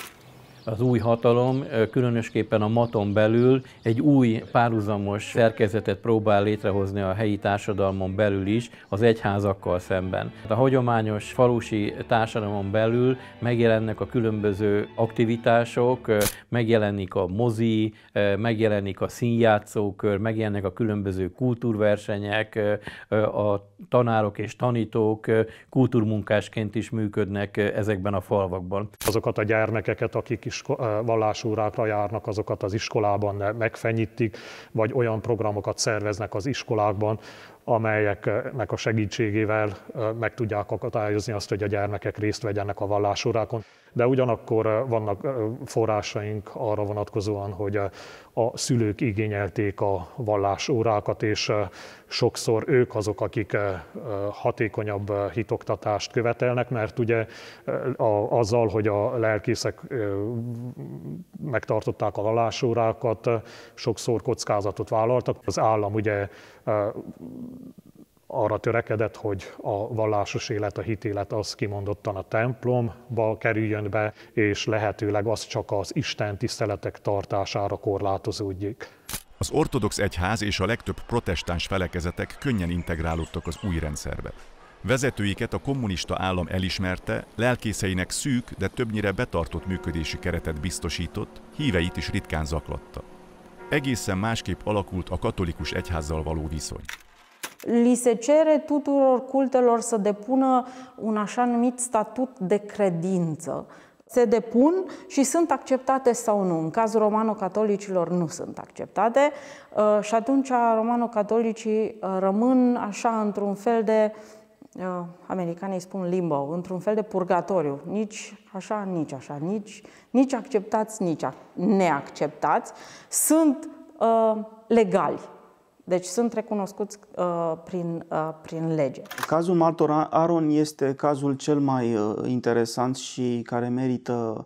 S3: Az új hatalom, különösképpen a maton belül egy új párhuzamos szerkezetet próbál létrehozni a helyi társadalmon belül is az egyházakkal szemben. A hagyományos falusi társadalmon belül megjelennek a különböző aktivitások, megjelenik a mozi, megjelenik a színjátszókör, megjelennek a különböző kultúrversenyek, a tanárok és tanítók kultúrmunkásként is működnek ezekben a falvakban.
S13: Azokat a gyermekeket, akik vallásórákra járnak, azokat az iskolában megfenyítik, vagy olyan programokat szerveznek az iskolákban, amelyeknek a segítségével meg tudják akadályozni azt, hogy a gyermekek részt vegyenek a vallásórákon. De ugyanakkor vannak forrásaink arra vonatkozóan, hogy a szülők igényelték a vallásórákat, és sokszor ők azok, akik hatékonyabb hitoktatást követelnek, mert ugye azzal, hogy a lelkészek megtartották a vallásórákat, sokszor kockázatot vállaltak. Az állam ugye arra törekedett, hogy a vallásos élet, a hitélet az kimondottan a templomba kerüljön be, és lehetőleg az csak az Isten tiszteletek tartására korlátozódjék.
S1: Az ortodox egyház és a legtöbb protestáns felekezetek könnyen integrálódtak az új rendszerbe. Vezetőiket a kommunista állam elismerte, lelkészeinek szűk, de többnyire betartott működési keretet biztosított, híveit is ritkán zaklatta. Egészen másképp alakult a katolikus egyházzal való viszony.
S7: Li se cere tuturor cultelor să depună un așa numit statut de credință. Se depun și sunt acceptate sau nu. În cazul romano-catolicilor nu sunt acceptate și atunci romano-catolicii rămân așa într-un fel de, americanii spun limbo, într-un fel de purgatoriu. Nici așa, nici așa, nici, nici acceptați, nici neacceptați. Sunt uh, legali. Deci sunt recunoscuți uh, prin, uh, prin lege.
S4: Cazul Márton Áron este cazul cel mai uh, interesant și care merită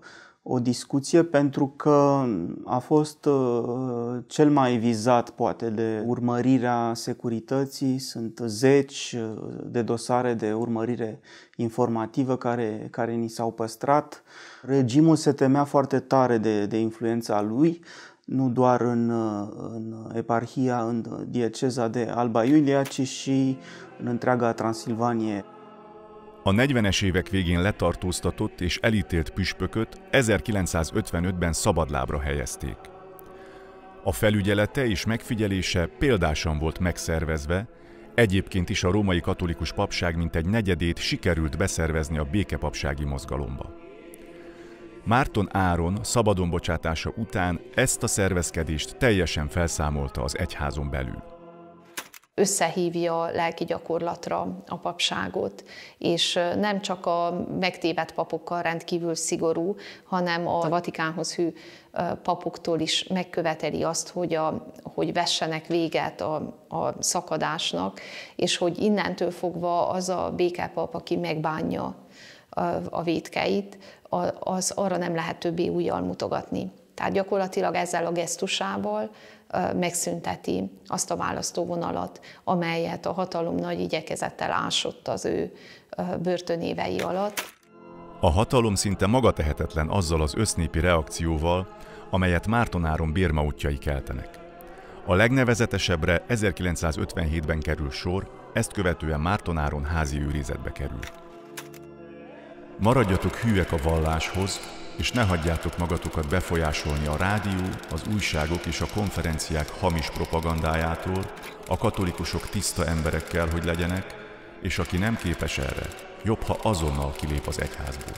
S4: o discuție pentru că a fost cel mai vizat, poate, de urmărirea securității. Sunt zeci de dosare de urmărire informativă care, care ni s-au păstrat. Regimul se temea foarte tare de, de influența lui, nu doar în, în eparhia, în dieceza de Alba Iulia, ci și în întreaga Transzilvánie.
S1: A negyvenes évek végén letartóztatott és elítélt püspököt ezerkilencszázötvenötben szabadlábra helyezték. A felügyelete és megfigyelése példásan volt megszervezve, egyébként is a római katolikus papság mintegy negyedét sikerült beszervezni a békepapsági mozgalomba. Márton Áron szabadon bocsátása után ezt a szervezkedést teljesen felszámolta az egyházon belül.
S14: Összehívja lelki gyakorlatra a papságot, és nem csak a megtévedt papokkal rendkívül szigorú, hanem a Vatikánhoz hű papoktól is megköveteli azt, hogy, a, hogy vessenek véget a, a szakadásnak, és hogy innentől fogva az a békepap, aki megbánja a, a vétkeit, az arra nem lehet többé ujjal mutogatni. Tehát gyakorlatilag ezzel a gesztusával megszünteti azt a választóvonalat, amelyet a hatalom nagy igyekezettel ásott az ő börtönévei alatt.
S1: A hatalom szinte magatehetetlen azzal az össznépi reakcióval, amelyet Márton Áron bérmaútjai keltenek. A legnevezetesebbre ezerkilencszázötvenhétben kerül sor, ezt követően Márton Áron házi őrizetbe kerül. Maradjatok hűek a valláshoz, és ne hagyjátok magatokat befolyásolni a rádió, az újságok és a konferenciák hamis propagandájától, a katolikusok tiszta emberekkel, hogy legyenek, és aki nem képes erre, jobb, ha azonnal kilép az egyházból.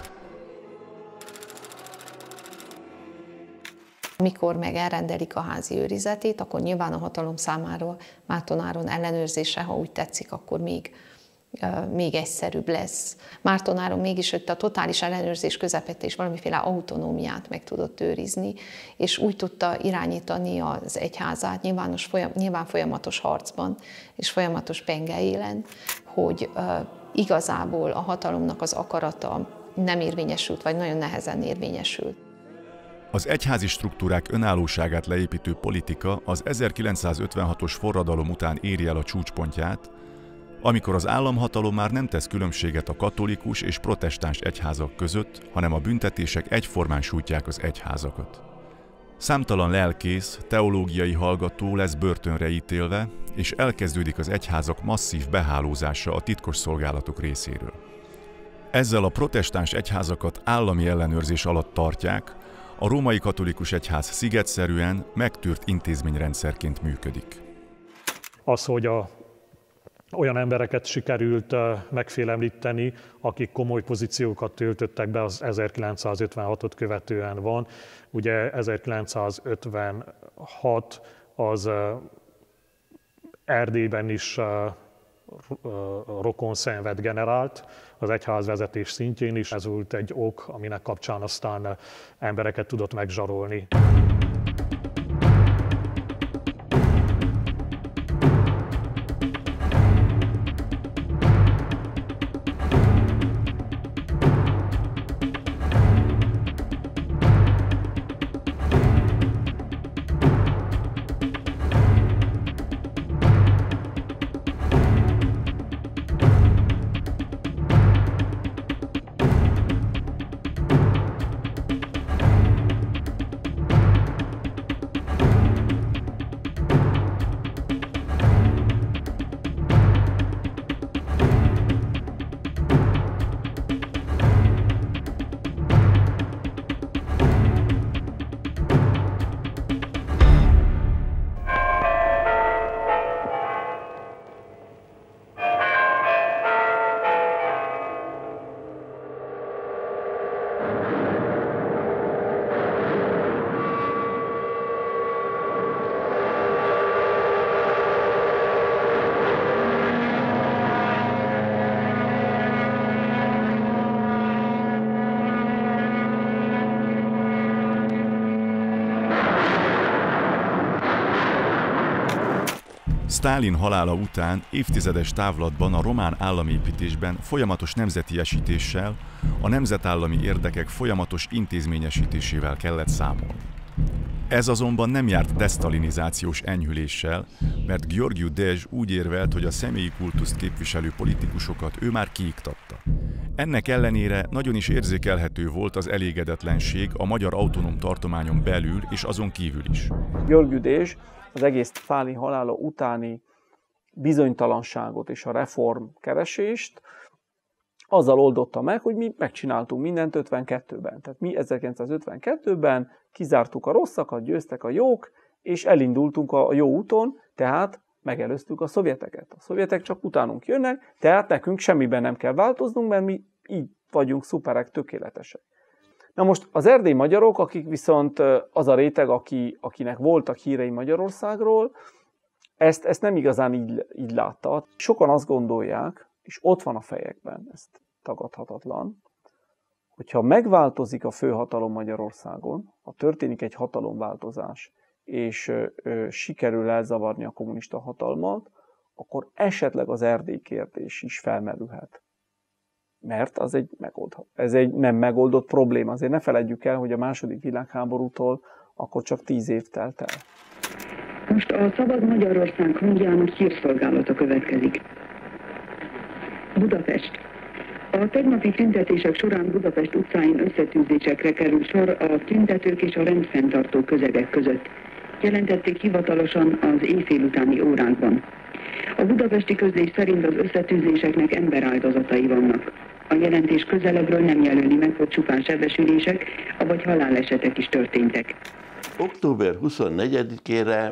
S14: Mikor meg elrendelik a házi őrizetét, akkor nyilván a hatalom számára Márton Áron ellenőrzése, ha úgy tetszik, akkor még még egyszerűbb lesz. Márton Áron mégis ott a totális ellenőrzés közepette is valamiféle autonómiát meg tudott őrizni, és úgy tudta irányítani az egyházát nyilvános, folyam, nyilván folyamatos harcban és folyamatos penge élen, hogy uh, igazából a hatalomnak az akarata nem érvényesült, vagy nagyon nehezen érvényesült.
S1: Az egyházi struktúrák önállóságát leépítő politika az ezerkilencszázötvenhatos forradalom után éri el a csúcspontját, amikor az államhatalom már nem tesz különbséget a katolikus és protestáns egyházak között, hanem a büntetések egyformán sújtják az egyházakat. Számtalan lelkész, teológiai hallgató lesz börtönre ítélve, és elkezdődik az egyházak masszív behálózása a titkosszolgálatok részéről. Ezzel a protestáns egyházakat állami ellenőrzés alatt tartják, a római katolikus egyház szigetszerűen, megtűrt intézményrendszerként működik.
S13: Az, hogy a olyan embereket sikerült megfélemlíteni, akik komoly pozíciókat töltöttek be, az ezerkilencszázötvenhatot követően van. Ugye ezerkilencszázötvenhat az Erdélyben is rokonszenvet generált, az egyházvezetés szintjén is. Ez volt egy ok, aminek kapcsán aztán embereket tudott megzsarolni.
S1: Sztálin halála után évtizedes távlatban a román államépítésben folyamatos nemzetiesítéssel, a nemzetállami érdekek folyamatos intézményesítésével kellett számolni. Ez azonban nem járt desztalinizációs enyhüléssel, mert Gheorghiu Dej úgy érvelt, hogy a személyi kultuszt képviselő politikusokat ő már kiiktatta. Ennek ellenére nagyon is érzékelhető volt az elégedetlenség a magyar autonóm tartományon belül és azon kívül is.
S5: Gheorghiu Dej az egész Sztálin halála utáni bizonytalanságot és a reformkeresést azzal oldotta meg, hogy mi megcsináltunk mindent ötvenkettőben. Tehát mi ezerkilencszázötvenkettőben kizártuk a rosszakat, győztek a jók, és elindultunk a jó úton, tehát megelőztük a szovjeteket. A szovjetek csak utánunk jönnek, tehát nekünk semmiben nem kell változnunk, mert mi így vagyunk szuperek, tökéletesek. Na most az erdélyi magyarok, akik viszont az a réteg, aki, akinek voltak hírei Magyarországról, ezt, ezt nem igazán így, így látta. Sokan azt gondolják, és ott van a fejekben, ez tagadhatatlan, hogyha megváltozik a főhatalom Magyarországon, ha történik egy hatalomváltozás, és ö, ö, sikerül elzavarni a kommunista hatalmat, akkor esetleg az Erdély kérdés is felmerülhet. Mert az egy megoldhat. Ez egy nem megoldott probléma. Azért ne feledjük el, hogy a második világháborútól akkor csak tíz év telt el.
S15: Most a Szabad Magyarország hangjának hírszolgálata következik. Budapest. A tegnapi tüntetések során Budapest utcáin összetűzésekre kerül sor a tüntetők és a rendfenntartó közegek között. Jelentették hivatalosan az éjfél utáni órákban. A budapesti közlés szerint az összetűzéseknek emberáldozatai vannak. A jelentés közelebbről nem jelöli meg, hogy csupán sebesülések, avagy halálesetek is történtek.
S6: október huszonnegyedikére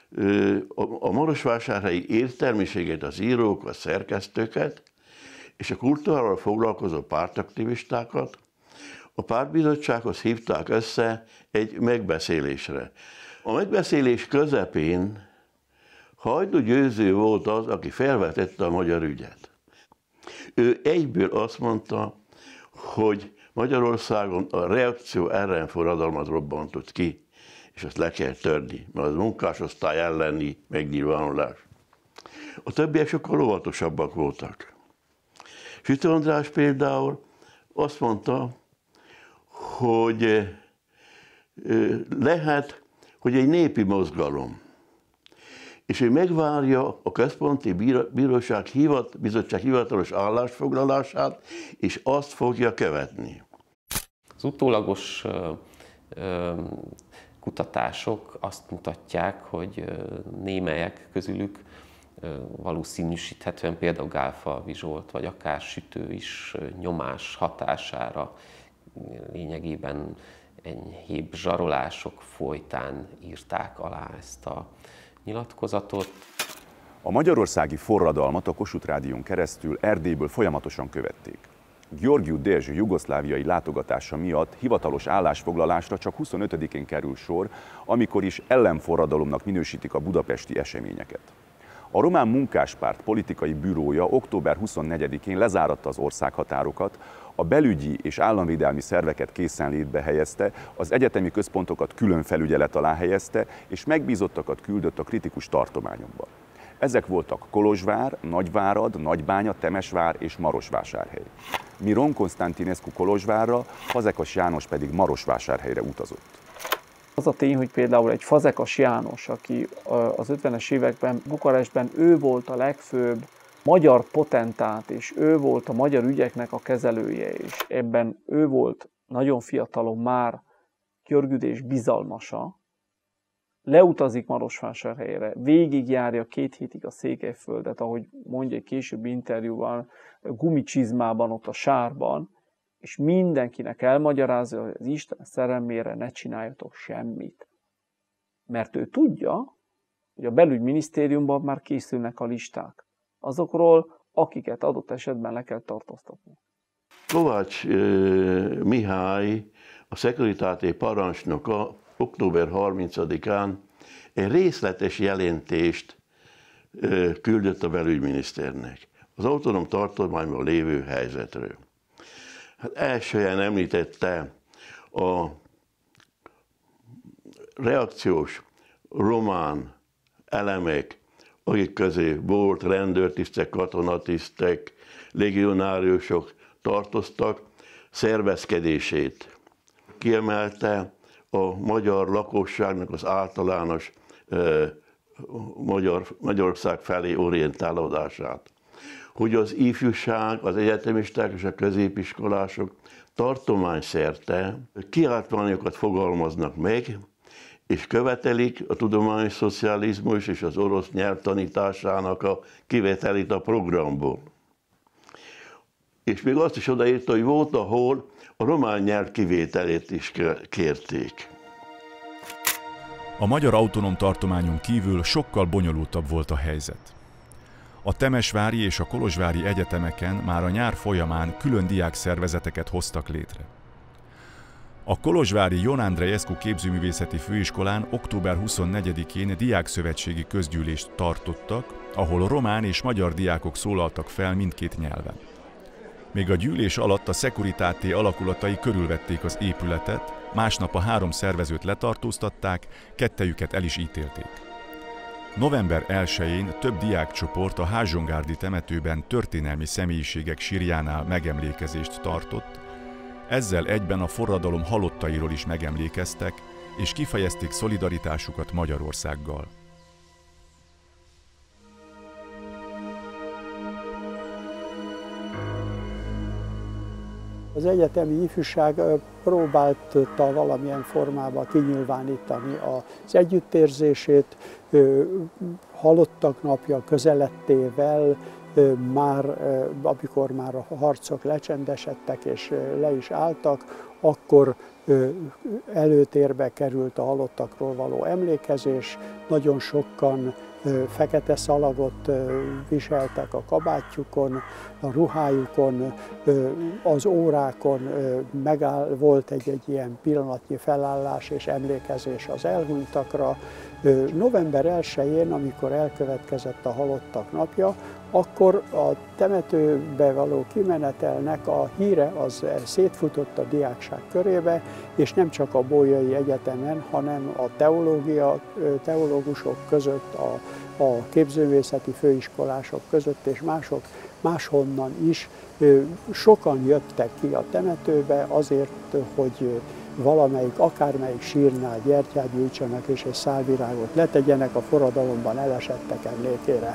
S6: a marosvásárhelyi értelmiséget, az írók, a szerkesztőket és a kultúrával foglalkozó pártaktivistákat a pártbizottsághoz hívták össze egy megbeszélésre. A megbeszélés közepén Hajdú Győző volt az, aki felvetette a magyar ügyet. Ő egyből azt mondta, hogy Magyarországon a reakció ellenforradalmat robbantott ki, és azt le kell törni, mert az munkásosztály elleni megnyilvánulás. A többiek sokkal óvatosabbak voltak. Sütő András például azt mondta, hogy lehet, hogy egy népi mozgalom, és ő megvárja a központi bíróság hivat, bizottság hivatalos állásfoglalását, és azt fogja követni.
S12: Az utólagos kutatások azt mutatják, hogy némelyek közülük valószínűsíthetően például Gálfalvi Zsolt, vagy akár Sütő is nyomás hatására lényegében enyhébb zsarolások folytán írták alá ezt a nyilatkozatot.
S2: A magyarországi forradalmat a Kossuth Rádión keresztül Erdélyből folyamatosan követték. Gheorghiu Dej jugoszláviai látogatása miatt hivatalos állásfoglalásra csak huszonötödikén kerül sor, amikor is ellenforradalomnak minősítik a budapesti eseményeket. A Román Munkáspárt politikai bürója október huszonnegyedikén lezáratta az országhatárokat, a belügyi és államvédelmi szerveket készenlétbe helyezte, az egyetemi központokat külön felügyelet alá helyezte, és megbízottakat küldött a kritikus tartományokba. Ezek voltak Kolozsvár, Nagyvárad, Nagybánya, Temesvár és Marosvásárhely. Miron Konstantinescu Kolozsvárra, Fazekas János pedig Marosvásárhelyre utazott.
S5: Az a tény, hogy például egy Fazekas János, aki az ötvenes években Bukarestben ő volt a legfőbb magyar potentát, és ő volt a magyar ügyeknek a kezelője, és ebben ő volt nagyon fiatalon már Gheorghiu Dej bizalmasa, leutazik Marosvásárhelyre, végigjárja két hétig a Székelyföldet, ahogy mondja egy későbbi interjúban, gumicsizmában, ott a sárban, és mindenkinek elmagyarázza, hogy az Isten szerelmére ne csináljatok semmit. Mert ő tudja, hogy a belügyminisztériumban már készülnek a listák azokról, akiket adott esetben le kell tartóztatni.
S6: Kovács Mihály, a Szekuritáté parancsnoka október harmincadikán egy részletes jelentést küldött a belügyminiszternek az autonóm tartományban lévő helyzetről. Hát elsően említette a reakciós román elemek akik közé volt rendőrtisztek, katonatisztek, légionáriusok tartoztak, szervezkedését. Kiemelte a magyar lakosságnak az általános eh, magyar, Magyarország felé orientálódását. Hogy az ifjúság, az egyetemisták és a középiskolások tartományszerte kiáltványokat fogalmaznak meg, és követelik a tudományos szocializmus és az orosz nyelv tanításának a kivételét a programból. És még azt is odaírta, hogy volt, ahol a román nyelv kivételét is kérték.
S1: A magyar autonóm tartományon kívül sokkal bonyolultabb volt a helyzet. A temesvári és a kolozsvári egyetemeken már a nyár folyamán külön diákszervezeteket hoztak létre. A kolozsvári Ion Andreescu képzőművészeti főiskolán október huszonnegyedikén diákszövetségi közgyűlést tartottak, ahol román és magyar diákok szólaltak fel mindkét nyelven. Még a gyűlés alatt a Securitate alakulatai körülvették az épületet, másnap a három szervezőt letartóztatták, kettejüket el is ítélték. november elsején több diákcsoport a Házsongárdi temetőben történelmi személyiségek sírjánál megemlékezést tartott, ezzel egyben a forradalom halottairól is megemlékeztek, és kifejezték szolidaritásukat Magyarországgal.
S16: Az egyetemi ifjúság próbálta valamilyen formában kinyilvánítani az együttérzését, halottak napja közelettével, már, amikor már a harcok lecsendesedtek és le is álltak, akkor előtérbe került a halottakról való emlékezés, nagyon sokan fekete szalagot viseltek a kabátjukon, a ruhájukon, az órákon megáll, volt egy-egy ilyen pillanatnyi felállás és emlékezés az elhunytakra. november elsején, amikor elkövetkezett a halottak napja, akkor a temetőbe való kimenetelnek a híre az szétfutott a diákság körébe, és nem csak a Bolyai Egyetemen, hanem a teológia, teológusok között, a, a képzőművészeti főiskolások között és mások, máshonnan is sokan jöttek ki a temetőbe azért, hogy valamelyik, akármelyik sírnál gyertyát gyújtsanak és egy szál virágot letegyenek a forradalomban elesettek emlékére.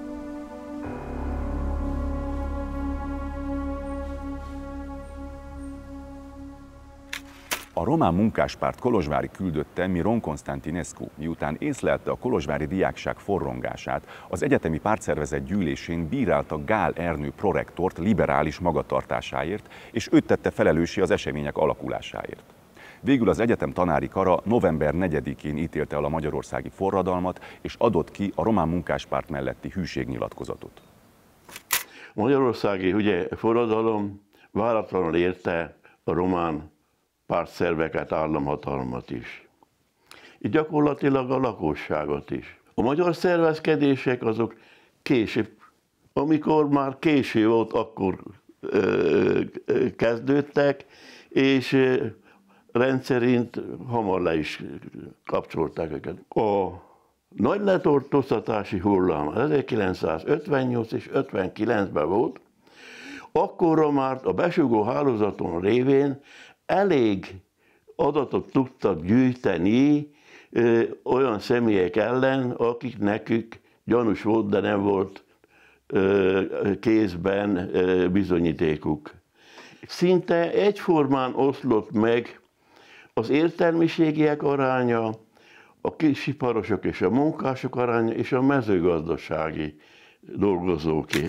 S2: A román munkáspárt kolozsvári küldötte Miron Constantinescu, miután észlelte a kolozsvári diákság forrongását, az egyetemi pártszervezet gyűlésén bírálta Gál Ernő prorektort liberális magatartásáért, és őt tette felelőssé az események alakulásáért. Végül az egyetem tanári kara november negyedikén ítélte el a magyarországi forradalmat, és adott ki a román munkáspárt melletti hűségnyilatkozatot.
S6: A magyarországi ugye, forradalom váratlanul érte a román pártszerveket, államhatalmat is. Így gyakorlatilag a lakosságot is. A magyar szervezkedések azok később, amikor már késő volt, akkor ö, ö, kezdődtek, és ö, rendszerint hamar le is kapcsolták őket. A nagy letartóztatási hullám ezerkilencszázötvennyolc és ötvenkilencben volt, akkorra már a besugó hálózaton révén elég adatot tudtak gyűjteni ö, olyan személyek ellen, akik nekük gyanús volt, de nem volt ö, kézben ö, bizonyítékuk. Szinte egyformán oszlott meg az értelmiségiek aránya, a kisiparosok és a munkások aránya és a mezőgazdasági dolgozóké.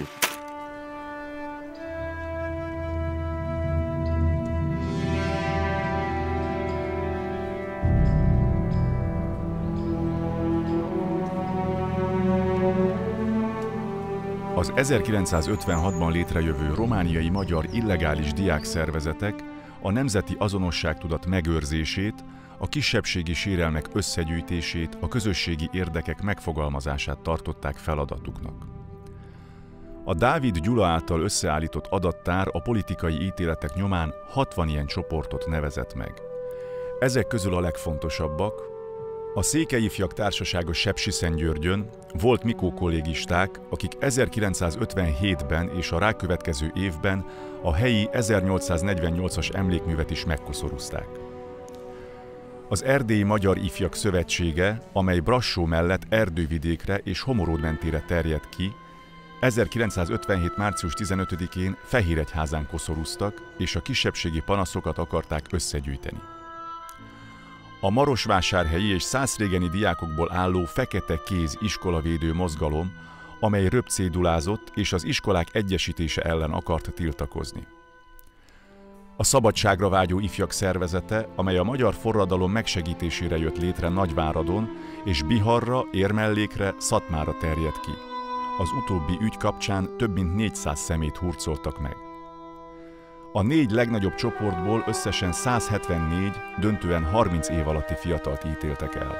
S1: Az ezerkilencszázötvenhatban létrejövő romániai magyar illegális diákszervezetek a nemzeti azonosságtudat megőrzését, a kisebbségi sérelmek összegyűjtését, a közösségi érdekek megfogalmazását tartották feladatuknak. A Dávid Gyula által összeállított adattár a politikai ítéletek nyomán hatvan ilyen csoportot nevezett meg. Ezek közül a legfontosabbak A Székely Ifjak Társasága Sepsiszentgyörgyön volt Mikó kollégisták, akik ezerkilencszázötvenhétben és a rákövetkező évben a helyi ezernyolcszáznegyvennyolcas emlékművet is megkoszorúzták. Az Erdélyi Magyar Ifjak Szövetsége, amely Brassó mellett Erdővidékre és Homoród mentére terjedt ki, ezerkilencszázötvenhét. március tizenötödikén Fehéregyházán koszorúztak, és a kisebbségi panaszokat akarták összegyűjteni. A marosvásárhelyi és szászrégeni diákokból álló Fekete Kéz iskolavédő mozgalom, amely röpcédulázott és az iskolák egyesítése ellen akart tiltakozni. A szabadságra vágyó ifjak szervezete, amely a magyar forradalom megsegítésére jött létre Nagyváradon, és Biharra, Érmellékre, Szatmára terjedt ki. Az utóbbi ügy kapcsán több mint négyszáz személyt hurcoltak meg. A négy legnagyobb csoportból összesen száz hetvennégy, döntően harminc év alatti fiatalt ítéltek el.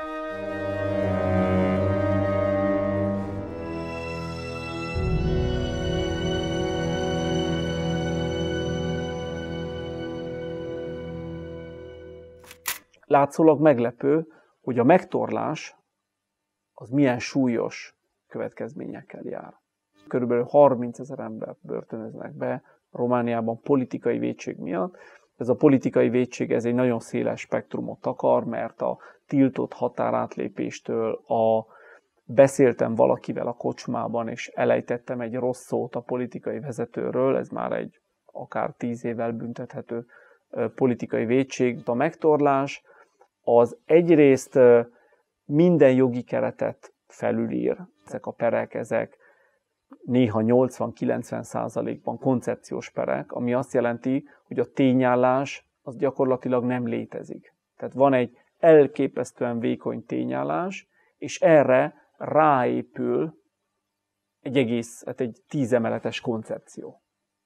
S5: Látszólag meglepő, hogy a megtorlás az milyen súlyos következményekkel jár. Körülbelül harmincezer embert börtönöznek be Romániában politikai vétség miatt. Ez a politikai vétség ez egy nagyon széles spektrumot takar, mert a tiltott határátlépéstől a beszéltem valakivel a kocsmában, és elejtettem egy rossz szót a politikai vezetőről, ez már egy akár tíz évvel büntethető politikai vétség. A megtorlás az egyrészt minden jogi keretet felülír. Ezek a perek, ezek néha nyolcvan-kilencven százalékban koncepciós perek, ami azt jelenti, hogy a tényállás az gyakorlatilag nem létezik. Tehát van egy elképesztően vékony tényállás, és erre ráépül egy egész, hát egy tízemeletes koncepció.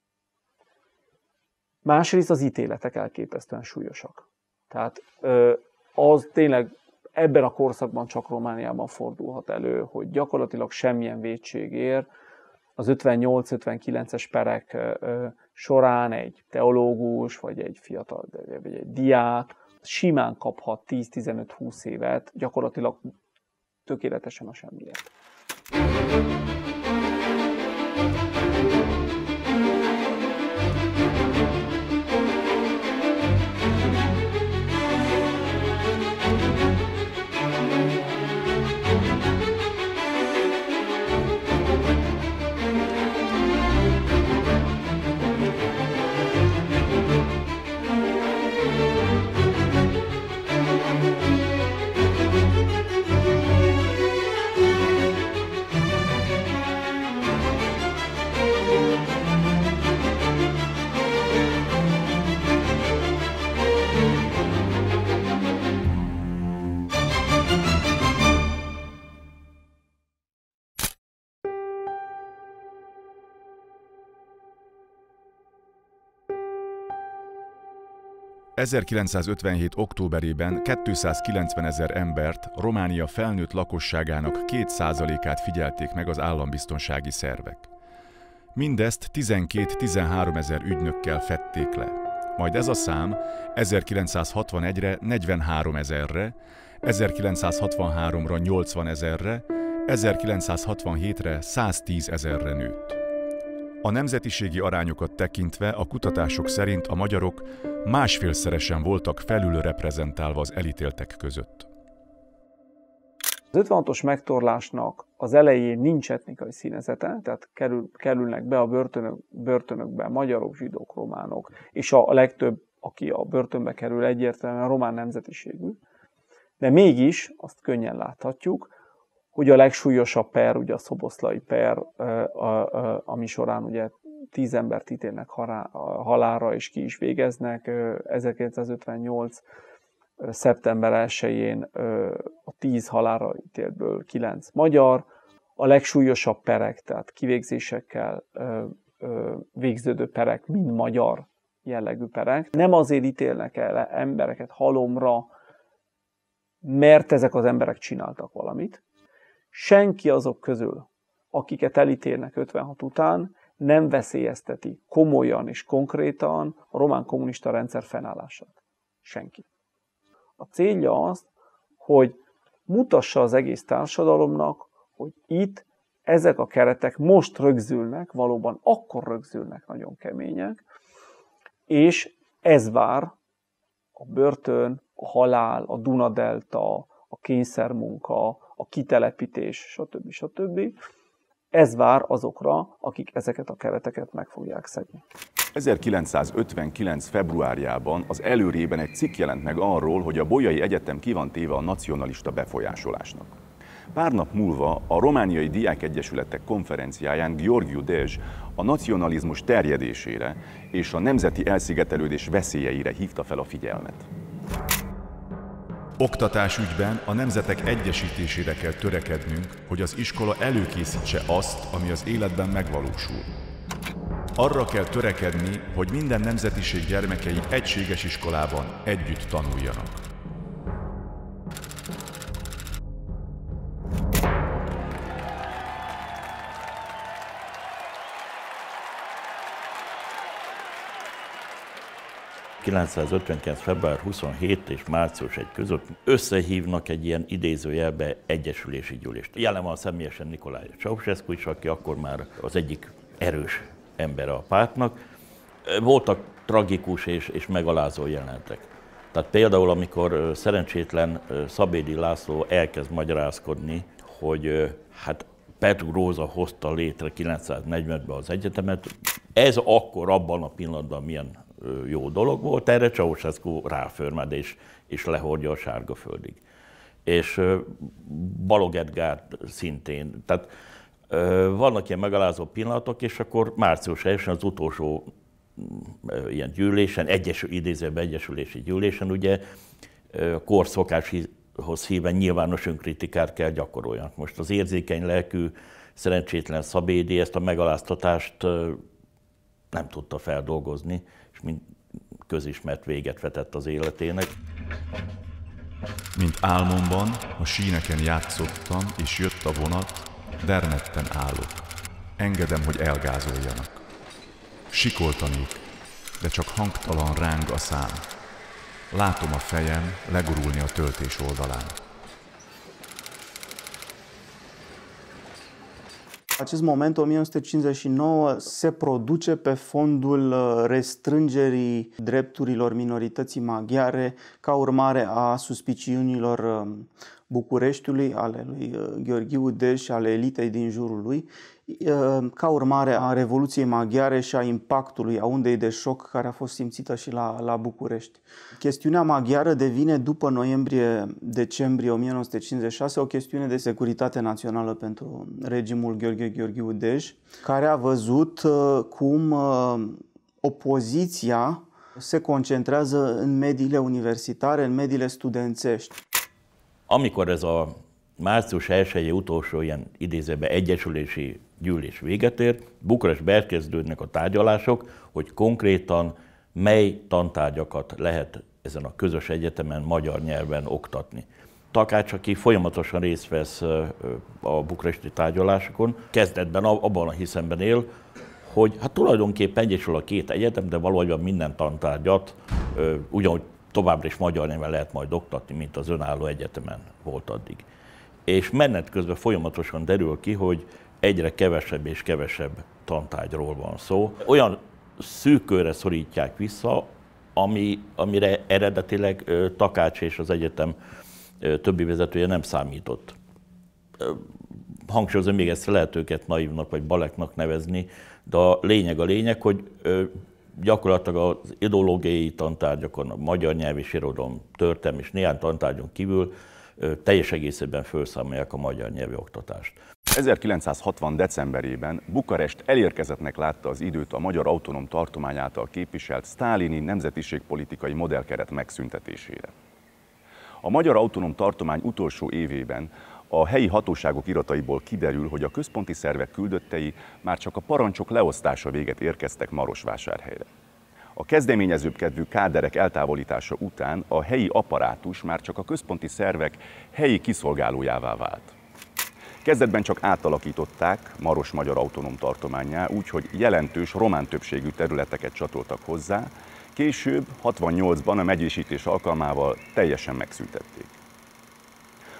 S5: Másrészt az ítéletek elképesztően súlyosak. Tehát az tényleg ebben a korszakban csak Romániában fordulhat elő, hogy gyakorlatilag semmilyen vétség ér. Az ötvennyolc-ötvenkilences perek során egy teológus, vagy egy fiatal, vagy egy diák simán kaphat tíz-tizenöt-húsz évet, gyakorlatilag tökéletesen a semmiért.
S1: ezerkilencszázötvenhét. októberében kétszázkilencvenezer embert, Románia felnőtt lakosságának két százalékát figyelték meg az állambiztonsági szervek. Mindezt tizenkét-tizenhárom ezer ügynökkel fedték le. Majd ez a szám ezerkilencszázhatvanegyre negyvenhárom ezerre, ezerkilencszázhatvanháromra nyolcvan ezerre, ezerkilencszázhatvanhétre száztíz ezerre nőtt. A nemzetiségi arányokat tekintve a kutatások szerint a magyarok másfélszeresen voltak felülreprezentálva az elítéltek között.
S5: Az ötvenhatos megtorlásnak az elején nincs etnikai színezete, tehát kerül, kerülnek be a börtönök, börtönökbe magyarok, zsidók, románok, és a legtöbb, aki a börtönbe kerül, egyértelműen román nemzetiségű. De mégis azt könnyen láthatjuk, hogy a legsúlyosabb per, ugye a szoboszlai per, ami során ugye tíz embert ítélnek halálra és ki is végeznek. ezerkilencszázötvennyolc. szeptember elsején a tíz halálra ítéltből kilenc magyar. A legsúlyosabb perek, tehát kivégzésekkel végződő perek, mind magyar jellegű perek. Nem azért ítélnek el embereket halomra, mert ezek az emberek csináltak valamit. Senki azok közül, akiket elítélnek ötvenhat után, nem veszélyezteti komolyan és konkrétan a román kommunista rendszer fennállását. Senki. A célja az, hogy mutassa az egész társadalomnak, hogy itt ezek a keretek most rögzülnek, valóban akkor rögzülnek nagyon kemények, és ez vár a börtön, a halál, a Dunadelta, a kényszermunka, a kitelepítés, stb. stb. Ez vár azokra, akik ezeket a kereteket meg fogják szegni.
S2: ezerkilencszázötvenkilenc. februárjában az Előrében egy cikk jelent meg arról, hogy a Bolyai Egyetem ki van téve a nacionalista befolyásolásnak. Pár nap múlva a Romániai Diákegyesületek konferenciáján Gheorghiu Dej a nacionalizmus terjedésére és a nemzeti elszigetelődés veszélyeire hívta fel a figyelmet.
S1: Oktatásügyben a nemzetek egyesítésére kell törekednünk, hogy az iskola előkészítse azt, ami az életben megvalósul. Arra kell törekedni, hogy minden nemzetiség gyermekei egységes iskolában együtt tanuljanak.
S8: kilencszázötvenkilenc. február huszonhetedike és március elsejé között összehívnak egy ilyen idézőjelbe egyesülési gyűlést. Jelen van személyesen Nicolae Ceausescu is, aki akkor már az egyik erős embere a pártnak. Voltak tragikus és, és megalázó jelenetek. Tehát például, amikor szerencsétlen Szabédi László elkezd magyarázkodni, hogy hát Petru Róza hozta létre kilencszáznegyvenben az egyetemet, ez akkor abban a pillanatban milyen jó dolog volt, erre Ceausescu ráförmed és, és lehordja a Sárgaföldig. És Balogh Edgár szintén. Tehát vannak ilyen megalázó pillanatok, és akkor március elsején az utolsó ilyen gyűlésen, egyesül, idézőben egyesülési gyűlésen, ugye korszokáshoz híven nyilvános önkritikát kell gyakoroljanak. Most az érzékeny lelkű, szerencsétlen Szabédi ezt a megaláztatást nem tudta feldolgozni, és mint közismert véget vetett az életének.
S1: Mint álmomban, a síneken játszottam, és jött a vonat, dermedten állok. Engedem, hogy elgázoljanak. Sikoltanék, de csak hangtalan ráng a szám. Látom a fejem legurulni a töltés oldalán.
S4: Acest moment, o mie nouă sute cincizeci și nouă, se produce pe fondul restrângerii drepturilor minorității maghiare ca urmare a suspiciunilor Bucureștiului, ale lui Gheorghiu Dej și ale elitei din jurul lui, ca urmare a Revoluției Maghiare și a impactului, a undei de șoc care a fost simțită și la, la București. Chestiunea maghiară devine, după noiembrie-decembrie o mie nouă sute cincizeci și șase, o chestiune de securitate națională pentru regimul Gheorghe Gheorghiu Dej, care a văzut cum opoziția se concentrează în mediile universitare, în mediile studențești.
S8: Amikor ez a március elsejei utolsó ilyen idézőben egyesülési gyűlés véget ért, Bukarestben elkezdődnek a tárgyalások, hogy konkrétan mely tantárgyakat lehet ezen a közös egyetemen magyar nyelven oktatni. Takács, aki folyamatosan részt vesz a bukaresti tárgyalásokon, kezdetben abban a hiszemben él, hogy hát tulajdonképpen egyesül a két egyetem, de valahogy minden tantárgyat ugyanúgy továbbra is magyar nyelven lehet majd oktatni, mint az önálló egyetemen volt addig. És menet közben folyamatosan derül ki, hogy egyre kevesebb és kevesebb tantárgyról van szó. Olyan szűk körre szorítják vissza, ami, amire eredetileg Takács és az egyetem többi vezetője nem számított. Hangsúlyozom, még ezt lehet őket naívnak vagy baleknak nevezni, de a lényeg a lényeg, hogy gyakorlatilag az ideológiai tantárgyakon, a magyar nyelv és irodalom, történelem és néhány tantárgyon kívül teljes egészében felszámolják a magyar nyelvi oktatást.
S2: ezerkilencszázhatvan. decemberében Bukarest elérkezettnek látta az időt a Magyar Autonóm Tartomány által képviselt sztálini nemzetiségpolitikai modellkeret megszüntetésére. A Magyar Autonóm Tartomány utolsó évében a helyi hatóságok irataiból kiderül, hogy a központi szervek küldöttei már csak a parancsok leosztása véget érkeztek Marosvásárhelyre. A kezdeményezőbb kedvű káderek eltávolítása után a helyi apparátus már csak a központi szervek helyi kiszolgálójává vált. Kezdetben csak átalakították Maros Magyar Autonóm Tartománnyá, úgyhogy jelentős román többségű területeket csatoltak hozzá, később, hatvannyolcban a megyésítés alkalmával teljesen megszüntették.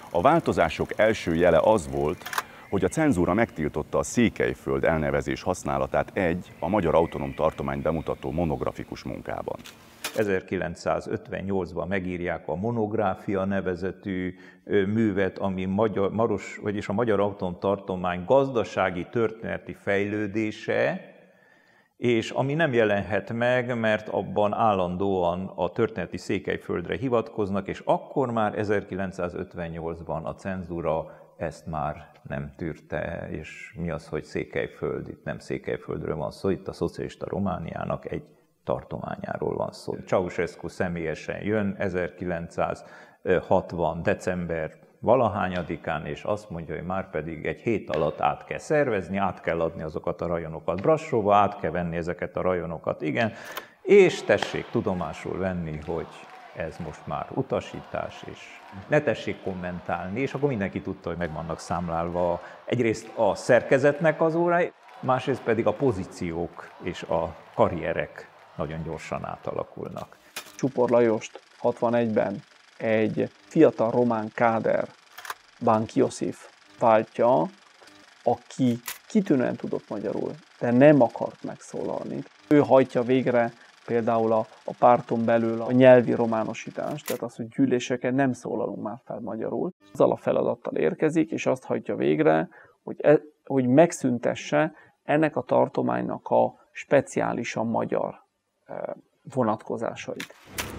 S2: A változások első jele az volt, hogy a cenzúra megtiltotta a Székelyföld elnevezés használatát egy a Magyar Autonóm Tartományt bemutató monografikus munkában.
S9: ezerkilencszázötvennyolcban megírják a Monográfia nevezetű művet, ami magyar, Maros, vagyis a Magyar Autonóm Tartomány gazdasági történeti fejlődése, és ami nem jelenhet meg, mert abban állandóan a történeti Székelyföldre hivatkoznak, és akkor már ezerkilencszázötvennyolcban a cenzúra ezt már nem tűrte, és mi az, hogy Székelyföld, itt nem Székelyföldről van szó, itt a szocialista Romániának egy tartományáról van szó. Ceausescu személyesen jön ezerkilencszázhatvan. december valahányadikán, és azt mondja, hogy már pedig egy hét alatt át kell szervezni, át kell adni azokat a rajonokat Brassóba, át kell venni ezeket a rajonokat, igen, és tessék tudomásul venni, hogy ez most már utasítás, és ne tessék kommentálni, és akkor mindenki tudta, hogy meg vannak számlálva egyrészt a szerkezetnek az órái, másrészt pedig a pozíciók és a karrierek nagyon gyorsan átalakulnak.
S5: Csupor Lajost hatvanegyben egy fiatal román káder, Bank Josif váltja, aki kitűnően tudott magyarul, de nem akart megszólalni. Ő hajtja végre például a, a párton belül a nyelvi románosítást, tehát az, hogy gyűléseken nem szólalunk már fel magyarul. Azzal a feladattal érkezik, és azt hajtja végre, hogy, e, hogy megszüntesse ennek a tartománynak a speciálisan magyar e, vonatkozásait.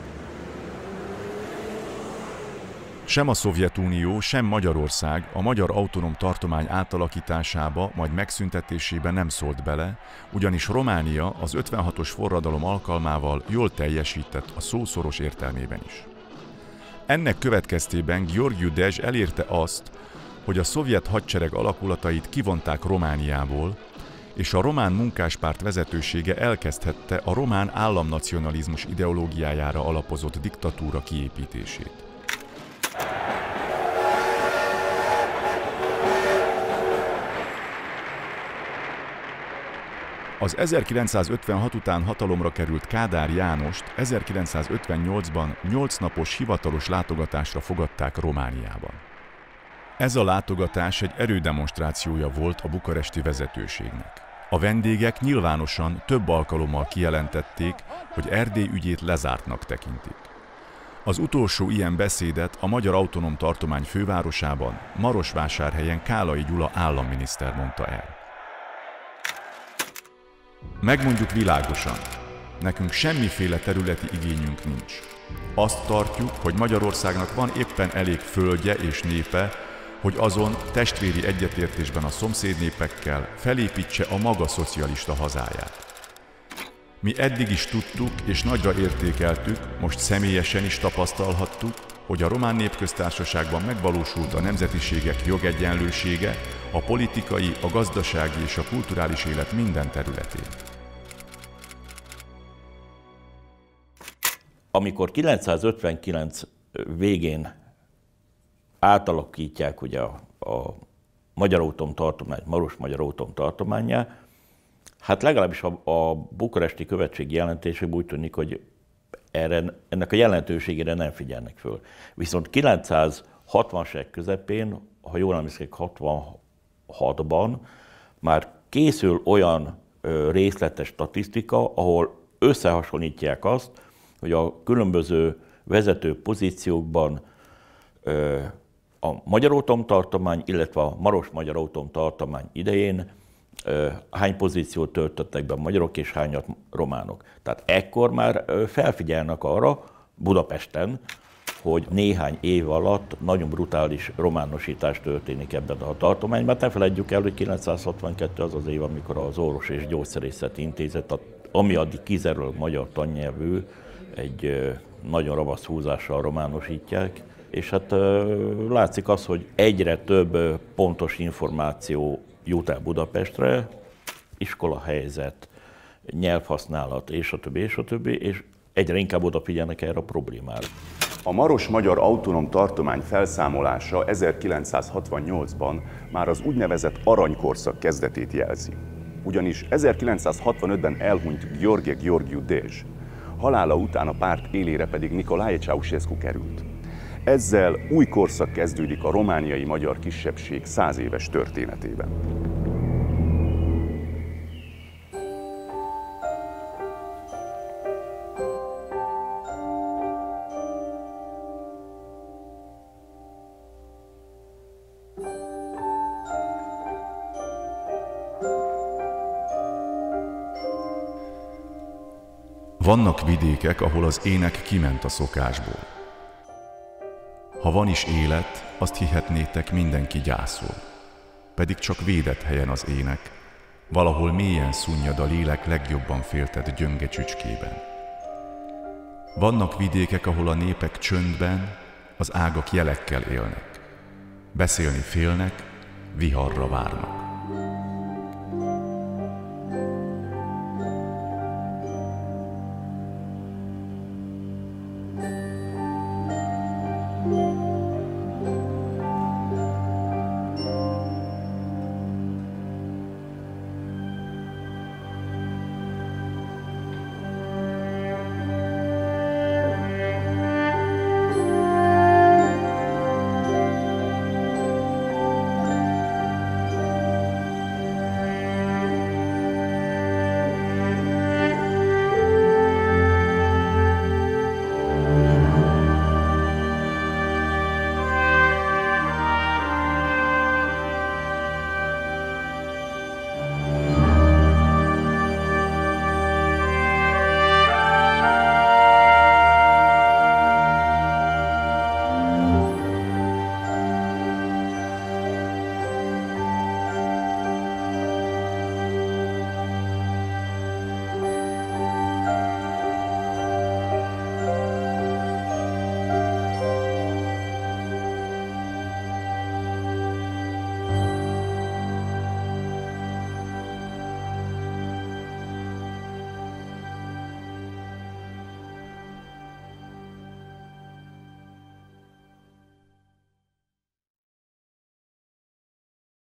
S1: Sem a Szovjetunió, sem Magyarország a Magyar Autonóm Tartomány átalakításába, majd megszüntetésébe nem szólt bele, ugyanis Románia az ötvenhatos forradalom alkalmával jól teljesített a szó szoros értelmében is. Ennek következtében Gheorghiu Dej elérte azt, hogy a szovjet hadsereg alakulatait kivonták Romániából, és a román munkáspárt vezetősége elkezdhette a román államnacionalizmus ideológiájára alapozott diktatúra kiépítését. Az ezerkilencszázötvenhat után hatalomra került Kádár Jánost ezerkilencszázötvennyolcban nyolc napos hivatalos látogatásra fogadták Romániában. Ez a látogatás egy erődemonstrációja volt a bukaresti vezetőségnek. A vendégek nyilvánosan több alkalommal kijelentették, hogy Erdély ügyét lezártnak tekintik. Az utolsó ilyen beszédet a Magyar Autonóm Tartomány fővárosában, Marosvásárhelyen Kálai Gyula államminiszter mondta el. Megmondjuk világosan, nekünk semmiféle területi igényünk nincs. Azt tartjuk, hogy Magyarországnak van éppen elég földje és népe, hogy azon testvéri egyetértésben a szomszédnépekkel felépítse a maga szocialista hazáját. Mi eddig is tudtuk és nagyra értékeltük, most személyesen is tapasztalhattuk, hogy a Román Népköztársaságban megvalósult a nemzetiségek jogegyenlősége a politikai, a gazdasági és a kulturális élet minden területén.
S8: Amikor kilencszázötvenkilenc végén átalakítják ugye a, a Magyar Autonóm Tartományt Maros Magyar Autonóm Tartománnyá, hát legalábbis a, a bukaresti követségi jelentésében úgy tűnik, hogy erre, ennek a jelentőségére nem figyelnek föl. Viszont kilencszázhatvanas évek közepén, ha jól emlékszem, hatvanhatban már készül olyan ö, részletes statisztika, ahol összehasonlítják azt, hogy a különböző vezető pozíciókban ö, a Magyar Autonóm Tartomány, illetve a Maros Magyar Autonóm Tartomány idején ö, hány pozíciót töltöttek be a magyarok és hányat románok. Tehát ekkor már ö, felfigyelnek arra Budapesten, hogy néhány év alatt nagyon brutális románosítás történik ebben a tartományban. Ne feledjük el, hogy kilencszázhatvankettő az az év, amikor az Orvos és Gyógyszerészeti Intézet, ami addig kizárólag magyar tannyelvű, egy nagyon ravasz húzással románosítják, és hát látszik az, hogy egyre több pontos információ jut el Budapestre, iskolahelyzet, nyelvhasználat, és a többi, és a többi, és egyre inkább odafigyelnek erre a problémára.
S2: A Maros Magyar Autonóm Tartomány felszámolása ezerkilencszázhatvannyolcban már az úgynevezett aranykorszak kezdetét jelzi. Ugyanis ezerkilencszázhatvanötben elhunyt Gheorghe Gheorghiu Dej, halála után a párt élére pedig Nicolae Ceausescu került. Ezzel új korszak kezdődik a romániai magyar kisebbség száz éves történetében.
S1: Vannak vidékek, ahol az ének kiment a szokásból. Ha van is élet, azt hihetnétek, mindenki gyászol. Pedig csak védett helyen az ének, valahol mélyen szunnyad a lélek legjobban féltett gyönge csücskében. Vannak vidékek, ahol a népek csöndben, az ágak jelekkel élnek. Beszélni félnek, viharra várnak.